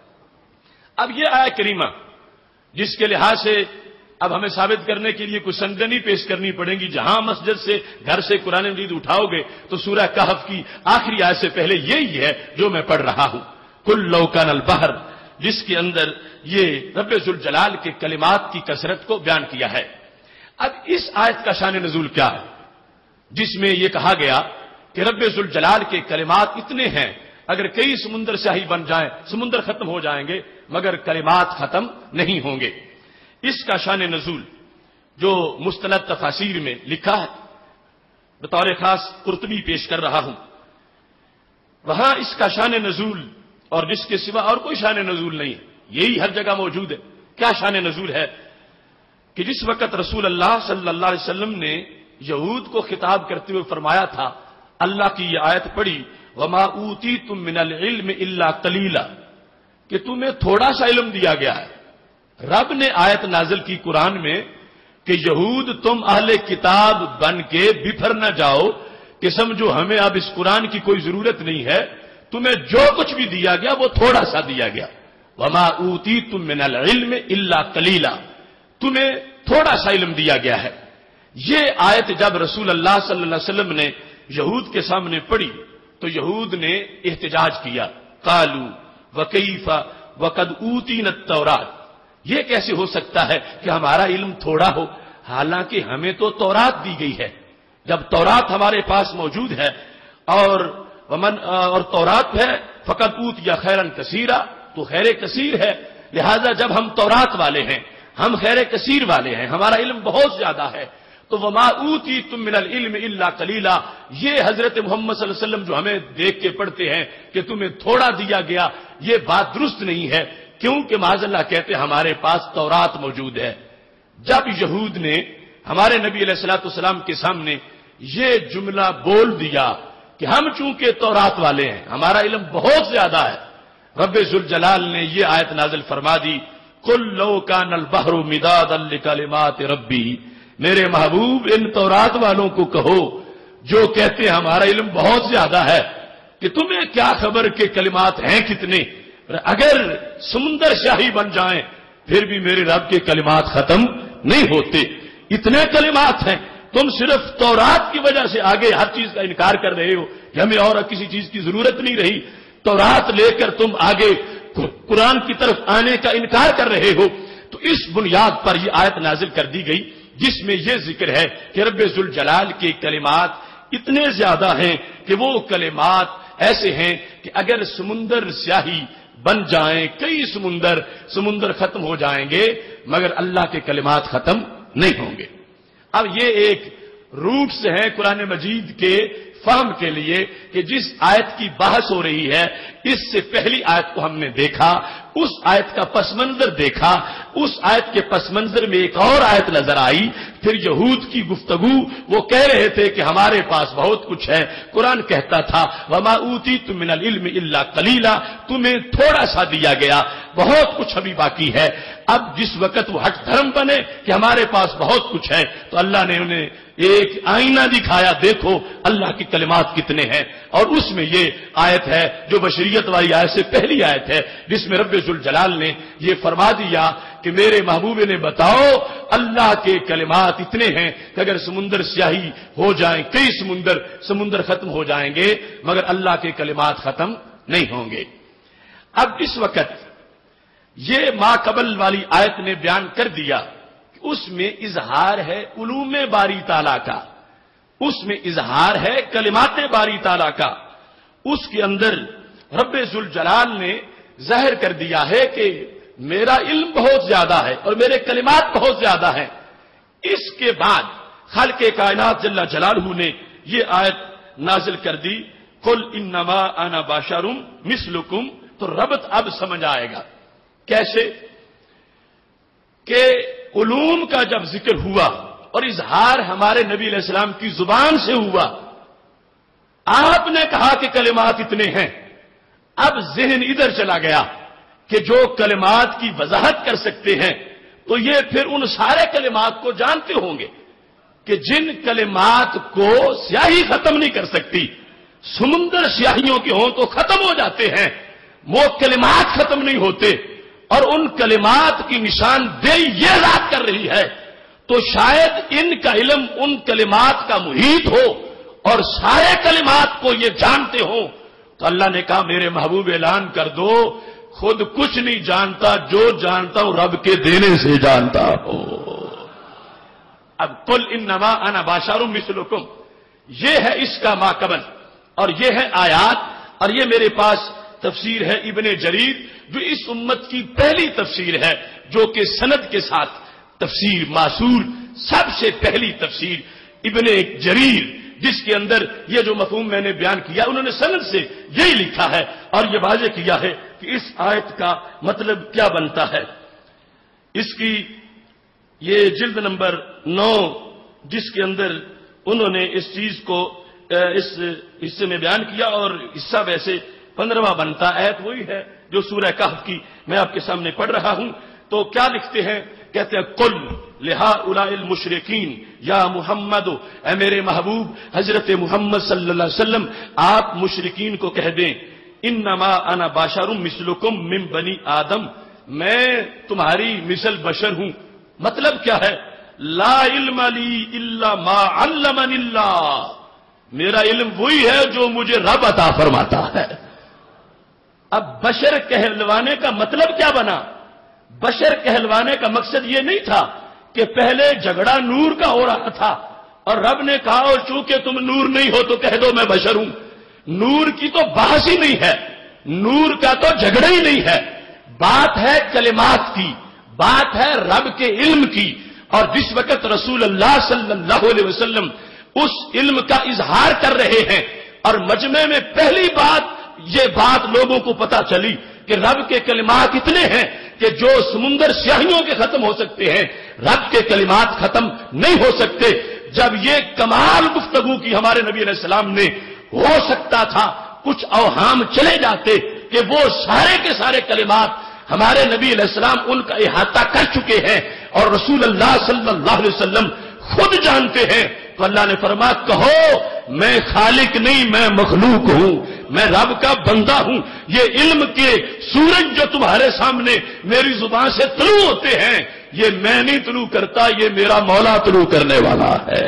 اب یہ آیہ کریمہ جس کے لحاظ سے اب ہمیں ثابت کرنے کے لیے کچھ سندنی پیش کرنی پڑیں گی، جہاں مسجد سے گھر سے قرآن مجید اٹھاؤ گے تو سورہ کہف کی آخری آیت سے پہلے یہی ہے جو میں پڑھ رہا ہوں، قل لو کان البحر، جس کے اندر یہ رب ذوالجلال کے کلمات کی کثرت کو بیان کیا ہے۔ اب اس آیت کا شان نزول کیا ہے جس میں یہ کہا گیا کہ رب ذوالجلال کے کلمات اتنے ہیں اگر کئی سمندر سیاہی بن جائیں سمندر ختم ہو جائیں گے مگر کلمات ختم نہیں ہوں گے۔ اس کا شان نزول جو مستند تفاسیر میں لکھا ہے، بطور خاص قرطبی پیش کر رہا ہوں، وہاں اس کا شان نزول اور جس کے سوا اور کوئی شان نزول نہیں، یہی ہر جگہ موجود ہے۔ کیا شان نزول ہے کہ جس وقت رسول اللہ صلی اللہ علیہ وسلم نے یہود کو خطاب کرتے ہوئے فرمایا تھا، اللہ کی یہ آیت پڑھی وما اوتیتم من العلم الا قلیلا، کہ تمہیں تھوڑا سا علم دیا گیا ہے۔ رب نے آیت نازل کی قرآن میں کہ یہود تم اہل کتاب بن کے بفر نہ جاؤ کہ سمجھو ہمیں اب اس قرآن کی کوئی ضرورت نہیں ہے، تمہیں جو کچھ بھی دیا گیا وہ تھوڑا سا دیا گیا۔ وما اوتیتم من العلم الا قلیلا، تمہیں تھوڑا سا علم دیا گیا ہے۔ یہ آیت جب رسول اللہ صلی اللہ علیہ وسلم نے یہود کے سامنے پڑھی تو یہود نے احتجاج کیا، قالوا وکیف وقد اوتینا التوراۃ، یہ کیسے ہو سکتا ہے کہ ہمارا علم تھوڑا ہو، حالانکہ ہمیں تو تورات دی گئی ہے۔ جب تورات ہمارے پاس موجود ہے اور ومن اور تورات ہے فقد اوتی خیرا کثیرا، تو خیر کثیر ہے، لہذا جب ہم تورات والے ہیں، ہم خیر کثیر والے ہیں، ہمارا علم بہت زیادہ ہے، تو وما اوتیتم من العلم الا قلیلا، یہ حضرت محمد صلی اللہ علیہ وسلم جو ہمیں دیکھ کے پڑھتے ہیں کہ تمہیں تھوڑا دیا گیا، یہ بات درست نہیں ہے، کیونکہ معاذ اللہ کہتے ہیں ہمارے پاس تورات موجود ہے۔ جب یہود نے ہمارے نبی علیہ الصلوۃ والسلام کے سامنے یہ جملہ بول دیا کہ ہم چونکہ تورات والے ہیں، ہمارا علم بہت زیادہ ہے، رب ذوالجلال نے یہ آیت نازل فرما دی، قل لو کان البحر مدادا لکلمات ربی، میرے محبوب ان تورات والوں کو کہو جو کہتے ہیں ہمارا علم بہت زیادہ ہے کہ تمہیں کیا خبر کہ کلمات ہیں کتنے، اگر سمندر شاہی بن جائیں پھر بھی میرے رب کے کلمات ختم نہیں ہوتے، اتنے کلمات ہیں، تم صرف تورات کی وجہ سے آگے ہر چیز کا انکار کر رہے ہو کہ ہمیں اور کسی چیز کی ضرورت نہیں رہی، تورات لے کر تم آگے قرآن کی طرف آنے کا انکار کر رہے ہو۔ تو اس بنیاد پر یہ آیت نازل کر دی گئی جس میں یہ ذکر ہے کہ رب ذوالجلال کے کلمات اتنے زیادہ ہیں کہ وہ کلمات ایسے ہیں کہ اگر سمندر سیاہی بن جائیں، کئی سمندر سمندر ختم ہو جائیں گے مگر اللہ کے کلمات ختم نہیں ہوں گے۔ اب یہ ایک روٹس ہیں قرآن مجید کے فہم کے لیے کہ جس آیت کی بحث ہو رہی ہے اس سے پہلی آیت کو ہم نے دیکھا، اس آیت کا پس منظر دیکھا، اس آیت کے پس منظر میں ایک اور آیت نظر آئی، پھر یہود کی گفتگو، وہ کہہ رہے تھے کہ ہمارے پاس بہت کچھ ہے، قرآن کہتا تھا وما اوتیتم من العلم الا قلیلا، تمہیں تھوڑا سا دیا گیا، بہت کچھ ابھی باقی ہے۔ اب جس وقت وہ ہٹ دھرم بنے کہ ہمارے پاس بہت کچھ ہے تو اللہ نے انہیں ایک آئینہ دکھایا، دیکھو اللہ کی کلمات کتنے ہیں، اور اس میں یہ آیت ہے جو بشریت والی آیت سے پہلی آیت ہے جس میں رب ذوالجلال نے یہ فرما دیا کہ میرے محبوب نے بتاؤ اللہ کے کلمات اتنے ہیں کہ اگر سمندر سیاہی ہو جائیں، کئی سمندر سمندر ختم ہو جائیں گے مگر اللہ کے کلمات ختم نہیں ہوں گے۔ اب اس وقت یہ ما قبل والی آیت نے بیان کر دیا کہ اس میں اظہار ہے علوم باری تعالیٰ کا، اس میں اظہار ہے کلمات باری تعالیٰ کا، اس کے اندر رب ذوالجلال نے ظاہر کر دیا ہے کہ میرا علم بہت زیادہ ہے اور میرے کلمات بہت زیادہ ہیں۔ اس کے بعد خالق کائنات جل جلالہ نے یہ آیت نازل کر دی، قل انما انا بشر مثلکم، تو ربط اب سمجھ آئے گا کیسے کہ علوم کا جب ذکر ہوا اور اظہار ہمارے نبی علیہ السلام کی زبان سے ہوا، آپ نے کہا کہ کلمات اتنے ہیں، اب ذہن ادھر چلا گیا کہ جو کلمات کی وضاحت کر سکتے ہیں تو یہ پھر ان سارے کلمات کو جانتے ہوں گے کہ جن کلمات کو سیاہی ختم نہیں کر سکتی، سمندر سیاہیوں کے ہوں تو ختم ہو جاتے ہیں، وہ کلمات ختم نہیں ہوتے، اور ان کلمات کی نشاندہی یہ ذات کر رہی ہے، تو شاید ان کا علم ان کلمات کا محیط ہو اور سارے کلمات کو یہ جانتے ہوں، تو اللہ نے کہا میرے محبوب اعلان کر دو خود کچھ نہیں جانتا، جو جانتا ہوں رب کے دینے سے جانتا ہوں۔ اب قل انما انا بشر مثلکم، یہ ہے اس کا ما قبل، اور یہ ہے آیات، اور یہ میرے پاس تفسیر ہے ابن جریر جو اس امت کی پہلی تفسیر ہے، جو کہ سند کے ساتھ تفسیر معصور، سب سے پہلی تفسیر ابن جریر، جس کے اندر یہ جو مفہوم میں نے بیان کیا انہوں نے سند سے یہی لکھا ہے اور یہ واضح کیا ہے کہ اس آیت کا مطلب کیا بنتا ہے۔ اس کی یہ جلد نمبر نو جس کے اندر انہوں نے اس چیز کو اس حصے میں بیان کیا، اور حصہ ویسے پندرہواں بنتا، آیت وہی ہے جو سورہ کہف کی میں آپ کے سامنے پڑھ رہا ہوں۔ تو کیا لکھتے ہیں، کہتے ہیں قل لہؤلاء المشرکین یا محمد، اے میرے محبوب حضرت محمد صلی اللہ علیہ وسلم آپ مشرکین کو کہہ دیں انما انا بشر مثلکم من بنی آدم، میں تمہاری مثل بشر ہوں۔ مطلب کیا ہے، لا علم لی الا ما علمنی اللہ، میرا علم وہی ہے جو مجھے رب عطا فرماتا ہے۔ اب بشر کہلوانے کا مطلب کیا بنا؟ بشر کہلوانے کا مقصد یہ نہیں تھا کہ پہلے جھگڑا نور کا ہو رہا تھا اور رب نے کہا اور چونکہ تم نور نہیں ہو تو کہہ دو میں بشر ہوں۔ نور کی تو بحث ہی نہیں ہے، نور کا تو جھگڑا ہی نہیں ہے، بات ہے کلمات کی، بات ہے رب کے علم کی، اور جس وقت رسول اللہ صلی اللہ علیہ وسلم اس علم کا اظہار کر رہے ہیں اور مجمع میں پہلی بات یہ بات لوگوں کو پتا چلی کہ رب کے کلمات اتنے ہیں کہ جو سمندر سیاہیوں کے ختم ہو سکتے ہیں، رب کے کلمات ختم نہیں ہو سکتے. جب یہ کمال گفتگو کی ہمارے نبی علیہ السلام نے، ہو سکتا تھا کچھ اوہام چلے جاتے کہ وہ سارے کے سارے کلمات ہمارے نبی علیہ السلام ان کا احاطہ کر چکے ہیں اور رسول اللہ صلی اللہ علیہ وسلم خود جانتے ہیں. تو اللہ نے فرمایا کہو میں خالق نہیں، میں مخلوق ہوں، میں رب کا بندہ ہوں. یہ علم کے سورج جو تمہارے سامنے میری زبان سے طلوع ہوتے ہیں، یہ میں نہیں طلوع کرتا، یہ میرا مولا طلوع کرنے والا ہے.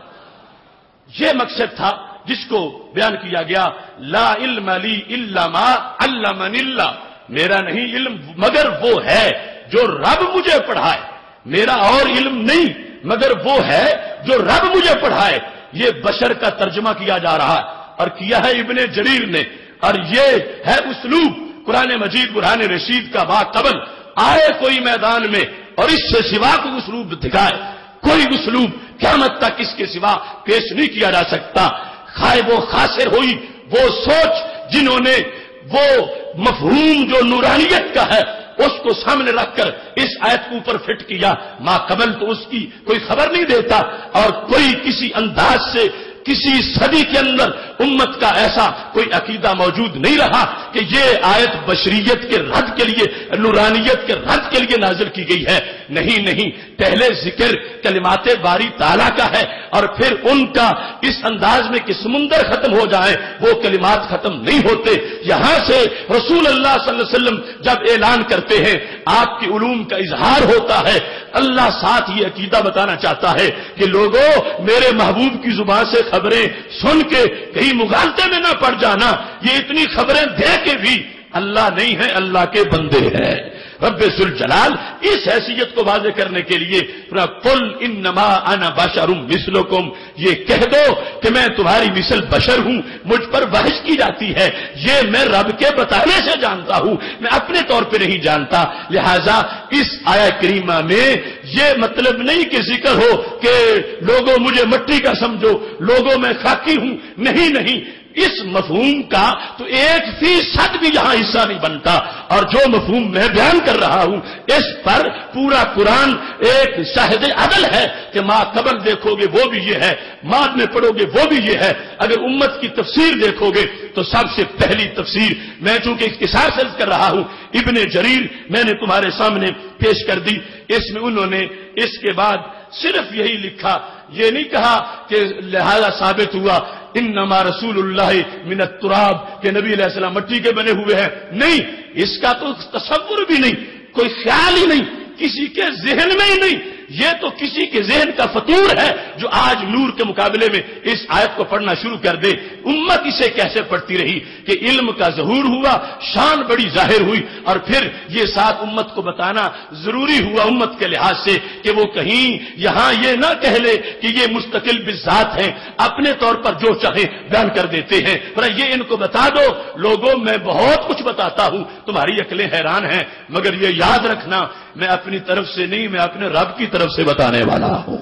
یہ مقصد تھا جس کو بیان کیا گیا. لا علم لی الا ما علمنی اللہ، میرا نہیں علم مگر وہ ہے جو رب مجھے پڑھائے. میرا اور علم نہیں مگر وہ ہے جو رب مجھے پڑھائے. یہ بشر کا ترجمہ کیا جا رہا ہے اور کیا ہے ابن جریر نے، اور یہ ہے اسلوب قرآن مجید برہان رشید کا با قبل. آئے کوئی میدان میں اور اس سے سوا کوئی اسلوب دکھائے، کوئی اسلوب قیامت تک اس کے سوا پیش نہیں کیا جا سکتا. خائے وہ خاسر ہوئی وہ سوچ جنہوں نے وہ مفہوم جو نورانیت کا ہے اس کو سامنے رکھ کر اس آیت کو اوپر فٹ کیا. ما قبل تو اس کی کوئی خبر نہیں دیتا، اور کوئی کسی انداز سے کسی صدی کے اندر امت کا ایسا کوئی عقیدہ موجود نہیں رہا کہ یہ آیت بشریت کے رد کے لیے، نورانیت کے رد کے لیے نازل کی گئی ہے. نہیں نہیں، پہلے ذکر کلمات باری تعالیٰ کا ہے اور پھر ان کا اس انداز میں کہ سمندر ختم ہو جائے وہ کلمات ختم نہیں ہوتے. یہاں سے رسول اللہ صلی اللہ علیہ وسلم جب اعلان کرتے ہیں آپ کے علوم کا اظہار ہوتا ہے. اللہ ساتھ یہ عقیدہ بتانا چاہتا ہے کہ لوگوں میرے محبوب کی زبان سے خبریں سن کے کہیں مغالطے میں نہ پڑ جانا. یہ اتنی خبریں دے کے بھی اللہ نہیں ہے، اللہ کے بندے ہیں. رب ذوالجلال اس حیثیت کو واضح کرنے کے لیے قل انما انا بشر مثلکم، یہ کہہ دو کہ میں تمہاری مثل بشر ہوں، مجھ پر وحی کی جاتی ہے. یہ میں رب کے بتانے سے جانتا ہوں، میں اپنے طور پہ نہیں جانتا. لہذا اس آیہ کریمہ میں یہ مطلب نہیں کہ ذکر ہو کہ لوگوں مجھے مٹی کا سمجھو، لوگوں میں خاکی ہوں. نہیں نہیں، اس مفہوم کا تو ایک فیصد بھی یہاں حصہ نہیں بنتا. اور جو مفہوم میں بیان کر رہا ہوں اس پر پورا قرآن ایک شاہد عدل ہے کہ ما قبل دیکھو گے وہ بھی یہ ہے، بعد میں پڑھو گے وہ بھی یہ ہے. اگر امت کی تفسیر دیکھو گے تو سب سے پہلی تفسیر میں چونکہ اختصار سے کر رہا ہوں ابن جریر میں نے تمہارے سامنے پیش کر دی. اس میں انہوں نے اس کے بعد صرف یہی لکھا، یہ نہیں کہا کہ لہذا ثابت ہوا انما رسول اللہ من التراب کہ نبی علیہ السلام مٹی کے بنے ہوئے ہیں. نہیں، اس کا تو تصور بھی نہیں، کوئی خیال ہی نہیں، کسی کے ذہن میں ہی نہیں. یہ تو کسی کے ذہن کا فطور ہے جو آج نور کے مقابلے میں اس آیت کو پڑھنا شروع کر دے. امت اسے کیسے پڑھتی رہی کہ علم کا ظہور ہوا، شان بڑی ظاہر ہوئی، اور پھر یہ ساتھ امت کو بتانا ضروری ہوا امت کے لحاظ سے کہ وہ کہیں یہاں یہ نہ کہہ لے کہ یہ مستقل بذات ہیں، اپنے طور پر جو چاہے بیان کر دیتے ہیں. پر یہ ان کو بتا دو لوگوں میں بہت کچھ بتاتا ہوں، تمہاری عقلیں حیران ہیں، مگر یہ یاد رکھنا میں اپنی طرف سے نہیں، میں اپنے رب کی طرف سے بتانے والا ہوں.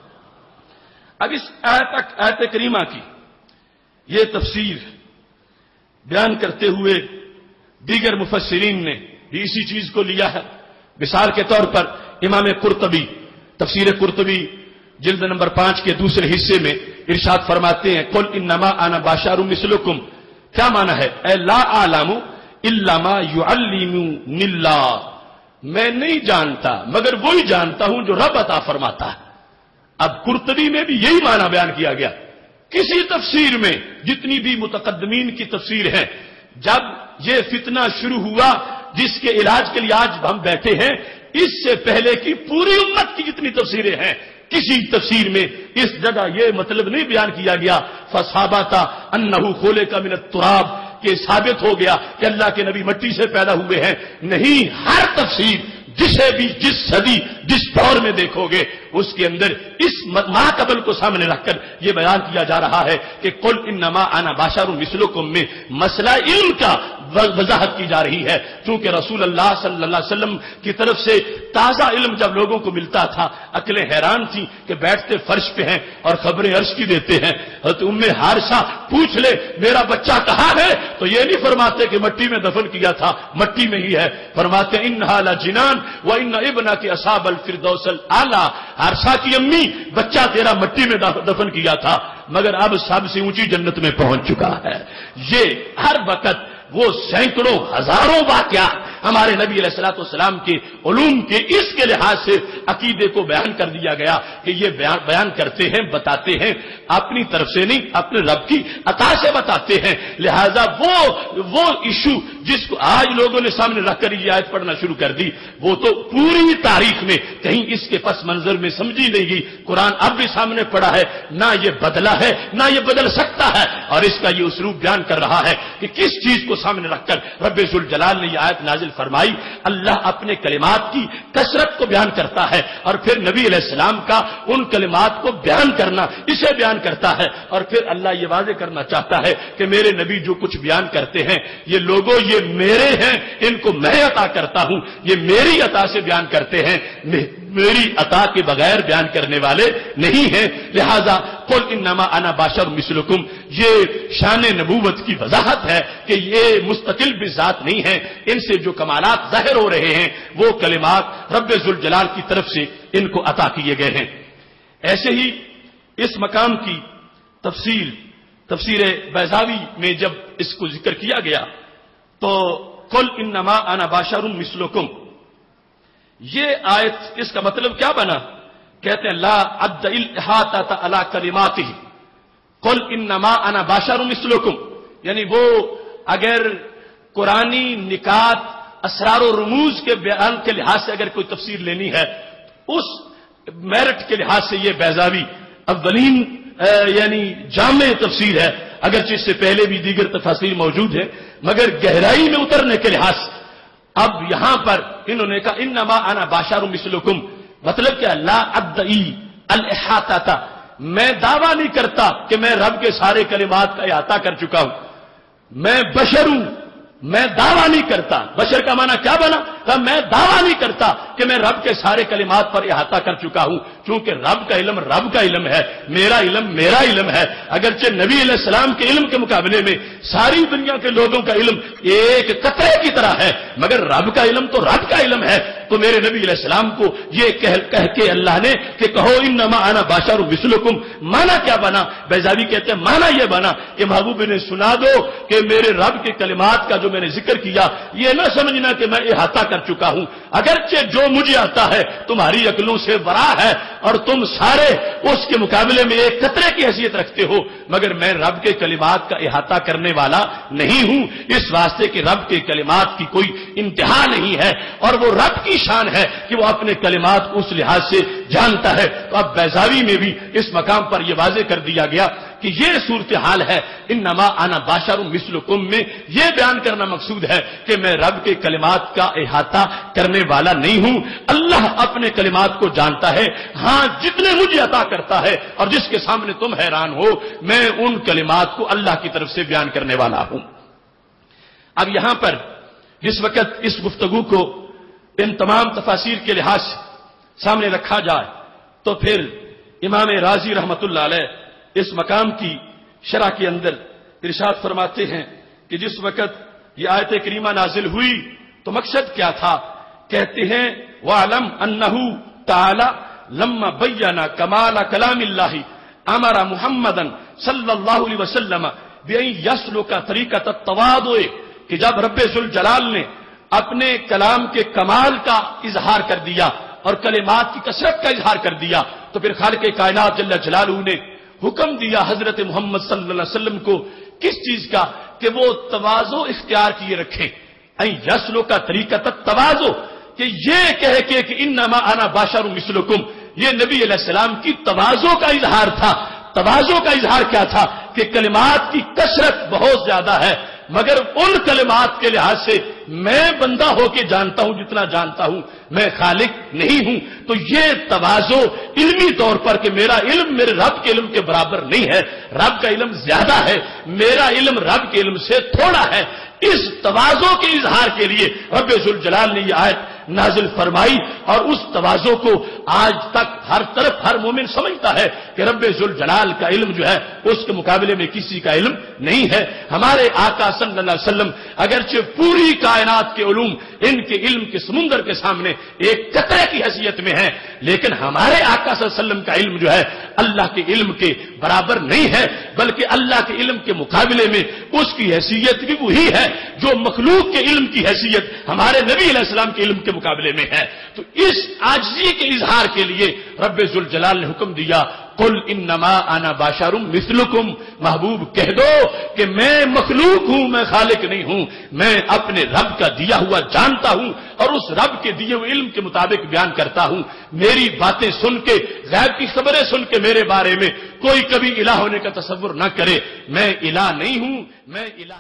اب اس آیت آیت کریمہ کی یہ تفسیر بیان کرتے ہوئے دیگر مفسرین نے بھی اسی چیز کو لیا ہے. مثال کے طور پر امام قرطبی تفسیر قرطبی جلد نمبر پانچ کے دوسرے حصے میں ارشاد فرماتے ہیں قل انما انا بشر مثلکم. کیا معنی ہے؟ اے لا اعلم الا ما يعلمني اللہ، میں نہیں جانتا مگر وہی جانتا ہوں جو رب عطا فرماتا ہے. اب قرطبی میں بھی یہی معنی بیان کیا گیا. کسی تفسیر میں جتنی بھی متقدمین کی تفسیر ہے، جب یہ فتنہ شروع ہوا جس کے علاج کے لیے آج ہم بیٹھے ہیں، اس سے پہلے کی پوری امت کی جتنی تفسیریں ہیں کسی تفسیر میں اس جگہ یہ مطلب نہیں بیان کیا گیا فثابت انہ خلق من التراب کہ ثابت ہو گیا کہ اللہ کے نبی مٹی سے پیدا ہوئے ہیں. نہیں، ہر تفسیر جسے بھی جس صدی جس دور میں دیکھو گے اس کے اندر اس ما قبل کو سامنے رکھ کر یہ بیان کیا جا رہا ہے کہ قل انما انا بشر مثلکم میں مسئلہ علم کا وضاحت کی جا رہی ہے، چونکہ رسول اللہ صلی اللہ علیہ وسلم کی طرف سے تازہ علم جب لوگوں کو ملتا تھا، عقلیں حیران تھیں کہ بیٹھتے فرش پہ ہیں اور خبریں عرش کی دیتے ہیں۔ حضرت ام حارثہ پوچھ لے میرا بچہ کہاں ہے تو یہ نہیں فرماتے کہ مٹی میں دفن کیا تھا، مٹی میں ہی ہے، فرماتے انھا لجنان وان ابنک اصحاب الفردوس الاعلی، حارثہ کی امی بچہ تیرا مٹی میں دفن کیا تھا مگر اب سب سے اونچی جنت میں پہنچ چکا ہے۔ یہ ہر وقت وہ سینکڑوں ہزاروں واقعات ہمارے نبی علیہ الصلوۃ والسلام کے علوم کے اس کے لحاظ سے عقیدے کو بیان کر دیا گیا کہ یہ بیان, بیان کرتے ہیں، بتاتے ہیں، اپنی طرف سے نہیں، اپنے رب کی عطا سے بتاتے ہیں۔ لہذا وہ وہ ایشو جس کو آج لوگوں نے سامنے رکھ کر یہ آیت پڑھنا شروع کر دی، وہ تو پوری تاریخ میں کہیں اس کے پس منظر میں سمجھی نہیں گئی۔ قرآن اب بھی سامنے پڑا ہے، نہ یہ بدلا ہے نہ یہ بدل سکتا ہے، اور اس کا یہ اسلوب بیان کر رہا ہے کہ کس چیز کو سامنے رکھ کر رب ذوالجلال نے یہ آیت نازل فرمائی۔ اللہ اپنے کلمات کی کثرت کو بیان کرتا ہے اور پھر نبی علیہ السلام کا ان کلمات کو بیان کرنا اسے بیان کرتا ہے، اور پھر اللہ یہ واضح کرنا چاہتا ہے کہ میرے نبی جو کچھ بیان کرتے ہیں یہ لوگوں یہ میرے ہیں، ان کو میں عطا کرتا ہوں، یہ میری عطا سے بیان کرتے ہیں، میری عطا کے بغیر بیان کرنے والے نہیں ہیں۔ لہذا قل انما انا بشر مثلکم، یہ شان نبوت کی وضاحت ہے کہ یہ مستقل بھی ذات نہیں ہے، ان سے جو کمالات ظاہر ہو رہے ہیں وہ کلمات رب ذوالجلال کی طرف سے ان کو عطا کیے گئے ہیں۔ ایسے ہی اس مقام کی تفصیل تفسیر بیضاوی میں جب اس کو ذکر کیا گیا تو قل انما انا بشر مثلکم، یہ آیت اس کا مطلب کیا بنا؟ کہتے ہیں لا عد الاحاطہ علی کلماتہ، قل انما انا بشر مثلکم، یعنی وہ اگر قرآنی نکات اسرار و رموز کے بیان کے لحاظ سے اگر کوئی تفسیر لینی ہے، اس میرٹ کے لحاظ سے یہ بیضاوی اولین یعنی جامع تفسیر ہے، اگرچہ اس سے پہلے بھی دیگر تفاسیر موجود ہے، مگر گہرائی میں اترنے کے لحاظ سے اب یہاں پر انہوں نے کہا انما انا بشر مثلکم، مطلب کہ لا ادعی الاحاطہ، میں دعویٰ نہیں کرتا کہ میں رب کے سارے کلمات کا احاطہ کر چکا ہوں، میں بشر ہوں، میں دعویٰ نہیں کرتا۔ بشر کا معنی کیا بنا؟ میں دعویٰ نہیں کرتا کہ میں رب کے سارے کلمات پر احاطہ کر چکا ہوں، چونکہ رب کا علم رب کا علم ہے، میرا علم میرا علم ہے۔ اگرچہ نبی علیہ السلام کے علم کے مقابلے میں ساری دنیا کے لوگوں کا علم ایک قطرے کی طرح ہے، مگر رب کا علم تو رب کا علم ہے۔ تو میرے نبی علیہ السلام کو یہ کہہ, کہہ کے اللہ نے کہ کہو انما انا بشر مثلکم، مانا کیا بنا؟ بیضاوی کہتے ہیں مانا یہ بنا کہ محبوب نے سنا دو کہ میرے رب کے کلمات کا جو میں نے ذکر کیا یہ نہ سمجھنا کہ میں احاطہ کر چکا ہوں، اگرچہ جو مجھے آتا ہے تمہاری عقلوں سے ورا ہے اور تم سارے اس کے مقابلے میں ایک قطرے کی حیثیت رکھتے ہو، مگر میں رب کے کلمات کا احاطہ کرنے والا نہیں ہوں، اس واسطے کہ رب کے کلمات کی کوئی انتہا نہیں ہے اور وہ رب کی شان ہے کہ وہ اپنے کلمات کو اس لحاظ سے جانتا ہے۔ تو اب بیضاوی میں بھی اس مقام پر یہ واضح کر دیا گیا کہ یہ صورتحال ہے، انما انا بشر مثلکم میں یہ بیان کرنا مقصود ہے کہ میں رب کے کلمات کا احاطہ کرنے والا نہیں ہوں، اللہ اپنے کلمات کو جانتا ہے، ہاں جتنے مجھے عطا کرتا ہے اور جس کے سامنے تم حیران ہو میں ان کلمات کو اللہ کی طرف سے بیان کرنے والا ہوں۔ اب یہاں پر جس وقت اس گفتگو کو ان تمام تفاسیر کے لحاظ سے سامنے رکھا جائے تو پھر امام رازی رحمت اللہ علیہ اس مقام کی شرح کے اندر ارشاد فرماتے ہیں کہ جس وقت یہ آیت کریمہ نازل ہوئی تو مقصد کیا تھا؟ کہتے ہیں وَعْلَمْ أَنَّهُ تَعَالَى لَمَّا بَيَّنَ كَمَالَ كَلَامِ اللَّهِ أَمَرَ مُحَمَّدًا صلی اللہ علیہ وسلم بِأَن يَسْلُكَ طَرِيقَةَ التَّوَاضُعِ، کہ جب رب ذوالجلال نے اپنے کلام کے کمال کا اظہار کر دیا اور کلمات کی کثرت کا اظہار کر دیا تو پھر خالق کائنات جل جلالہ نے حکم دیا حضرت محمد صلی اللہ علیہ وسلم کو کس چیز کا؟ کہ وہ تواضع اختیار کیے رکھیں، این یسلو کا طریقہ تواضع، کہ یہ کہہ کے کہ انما انا بشر مثلکم، یہ نبی علیہ السلام کی تواضع کا اظہار تھا۔ تواضع کا اظہار کیا تھا؟ کہ کلمات کی کثرت بہت زیادہ ہے مگر ان کلمات کے لحاظ سے میں بندہ ہو کے جانتا ہوں جتنا جانتا ہوں، میں خالق نہیں ہوں۔ تو یہ تواضع علمی طور پر کہ میرا علم میرے رب کے علم کے برابر نہیں ہے، رب کا علم زیادہ ہے، میرا علم رب کے علم سے تھوڑا ہے، اس تواضع کے اظہار کے لیے رب ذوالجلال نے یہ آیت نازل فرمائی، اور اس تواضع کو آج تک ہر طرف ہر مومن سمجھتا ہے کہ رب ذوالجلال کا علم جو ہے اس کے مقابلے میں کسی کا علم نہیں ہے۔ ہمارے آقا صلی اللہ علیہ وسلم اگرچہ پوری کائنات کے علوم ان کے علم کے سمندر کے سامنے ایک قطرے کی حیثیت میں ہیں، لیکن ہمارے آقا صلی اللہ علیہ وسلم کا علم جو ہے اللہ کے علم کے برابر نہیں ہے، بلکہ اللہ کے علم کے مقابلے میں اس کی حیثیت بھی وہی ہے جو مخلوق کے علم کی حیثیت ہمارے نبی علیہ السلام کے علم کے مقابلے میں ہے۔ تو اس عاجزی کے اظہار کے لیے رب ذوالجلال نے حکم دیا، قل انما انا بشر مثلکم، محبوب کہہ دو کہ میں مخلوق ہوں، میں خالق نہیں ہوں، میں اپنے رب کا دیا ہوا جانتا ہوں اور اس رب کے دیے ہوئے علم کے مطابق بیان کرتا ہوں۔ میری باتیں سن کے، غیب کی خبریں سن کے میرے بارے میں کوئی کبھی الہ ہونے کا تصور نہ کرے، میں الہ نہیں ہوں، میں الہ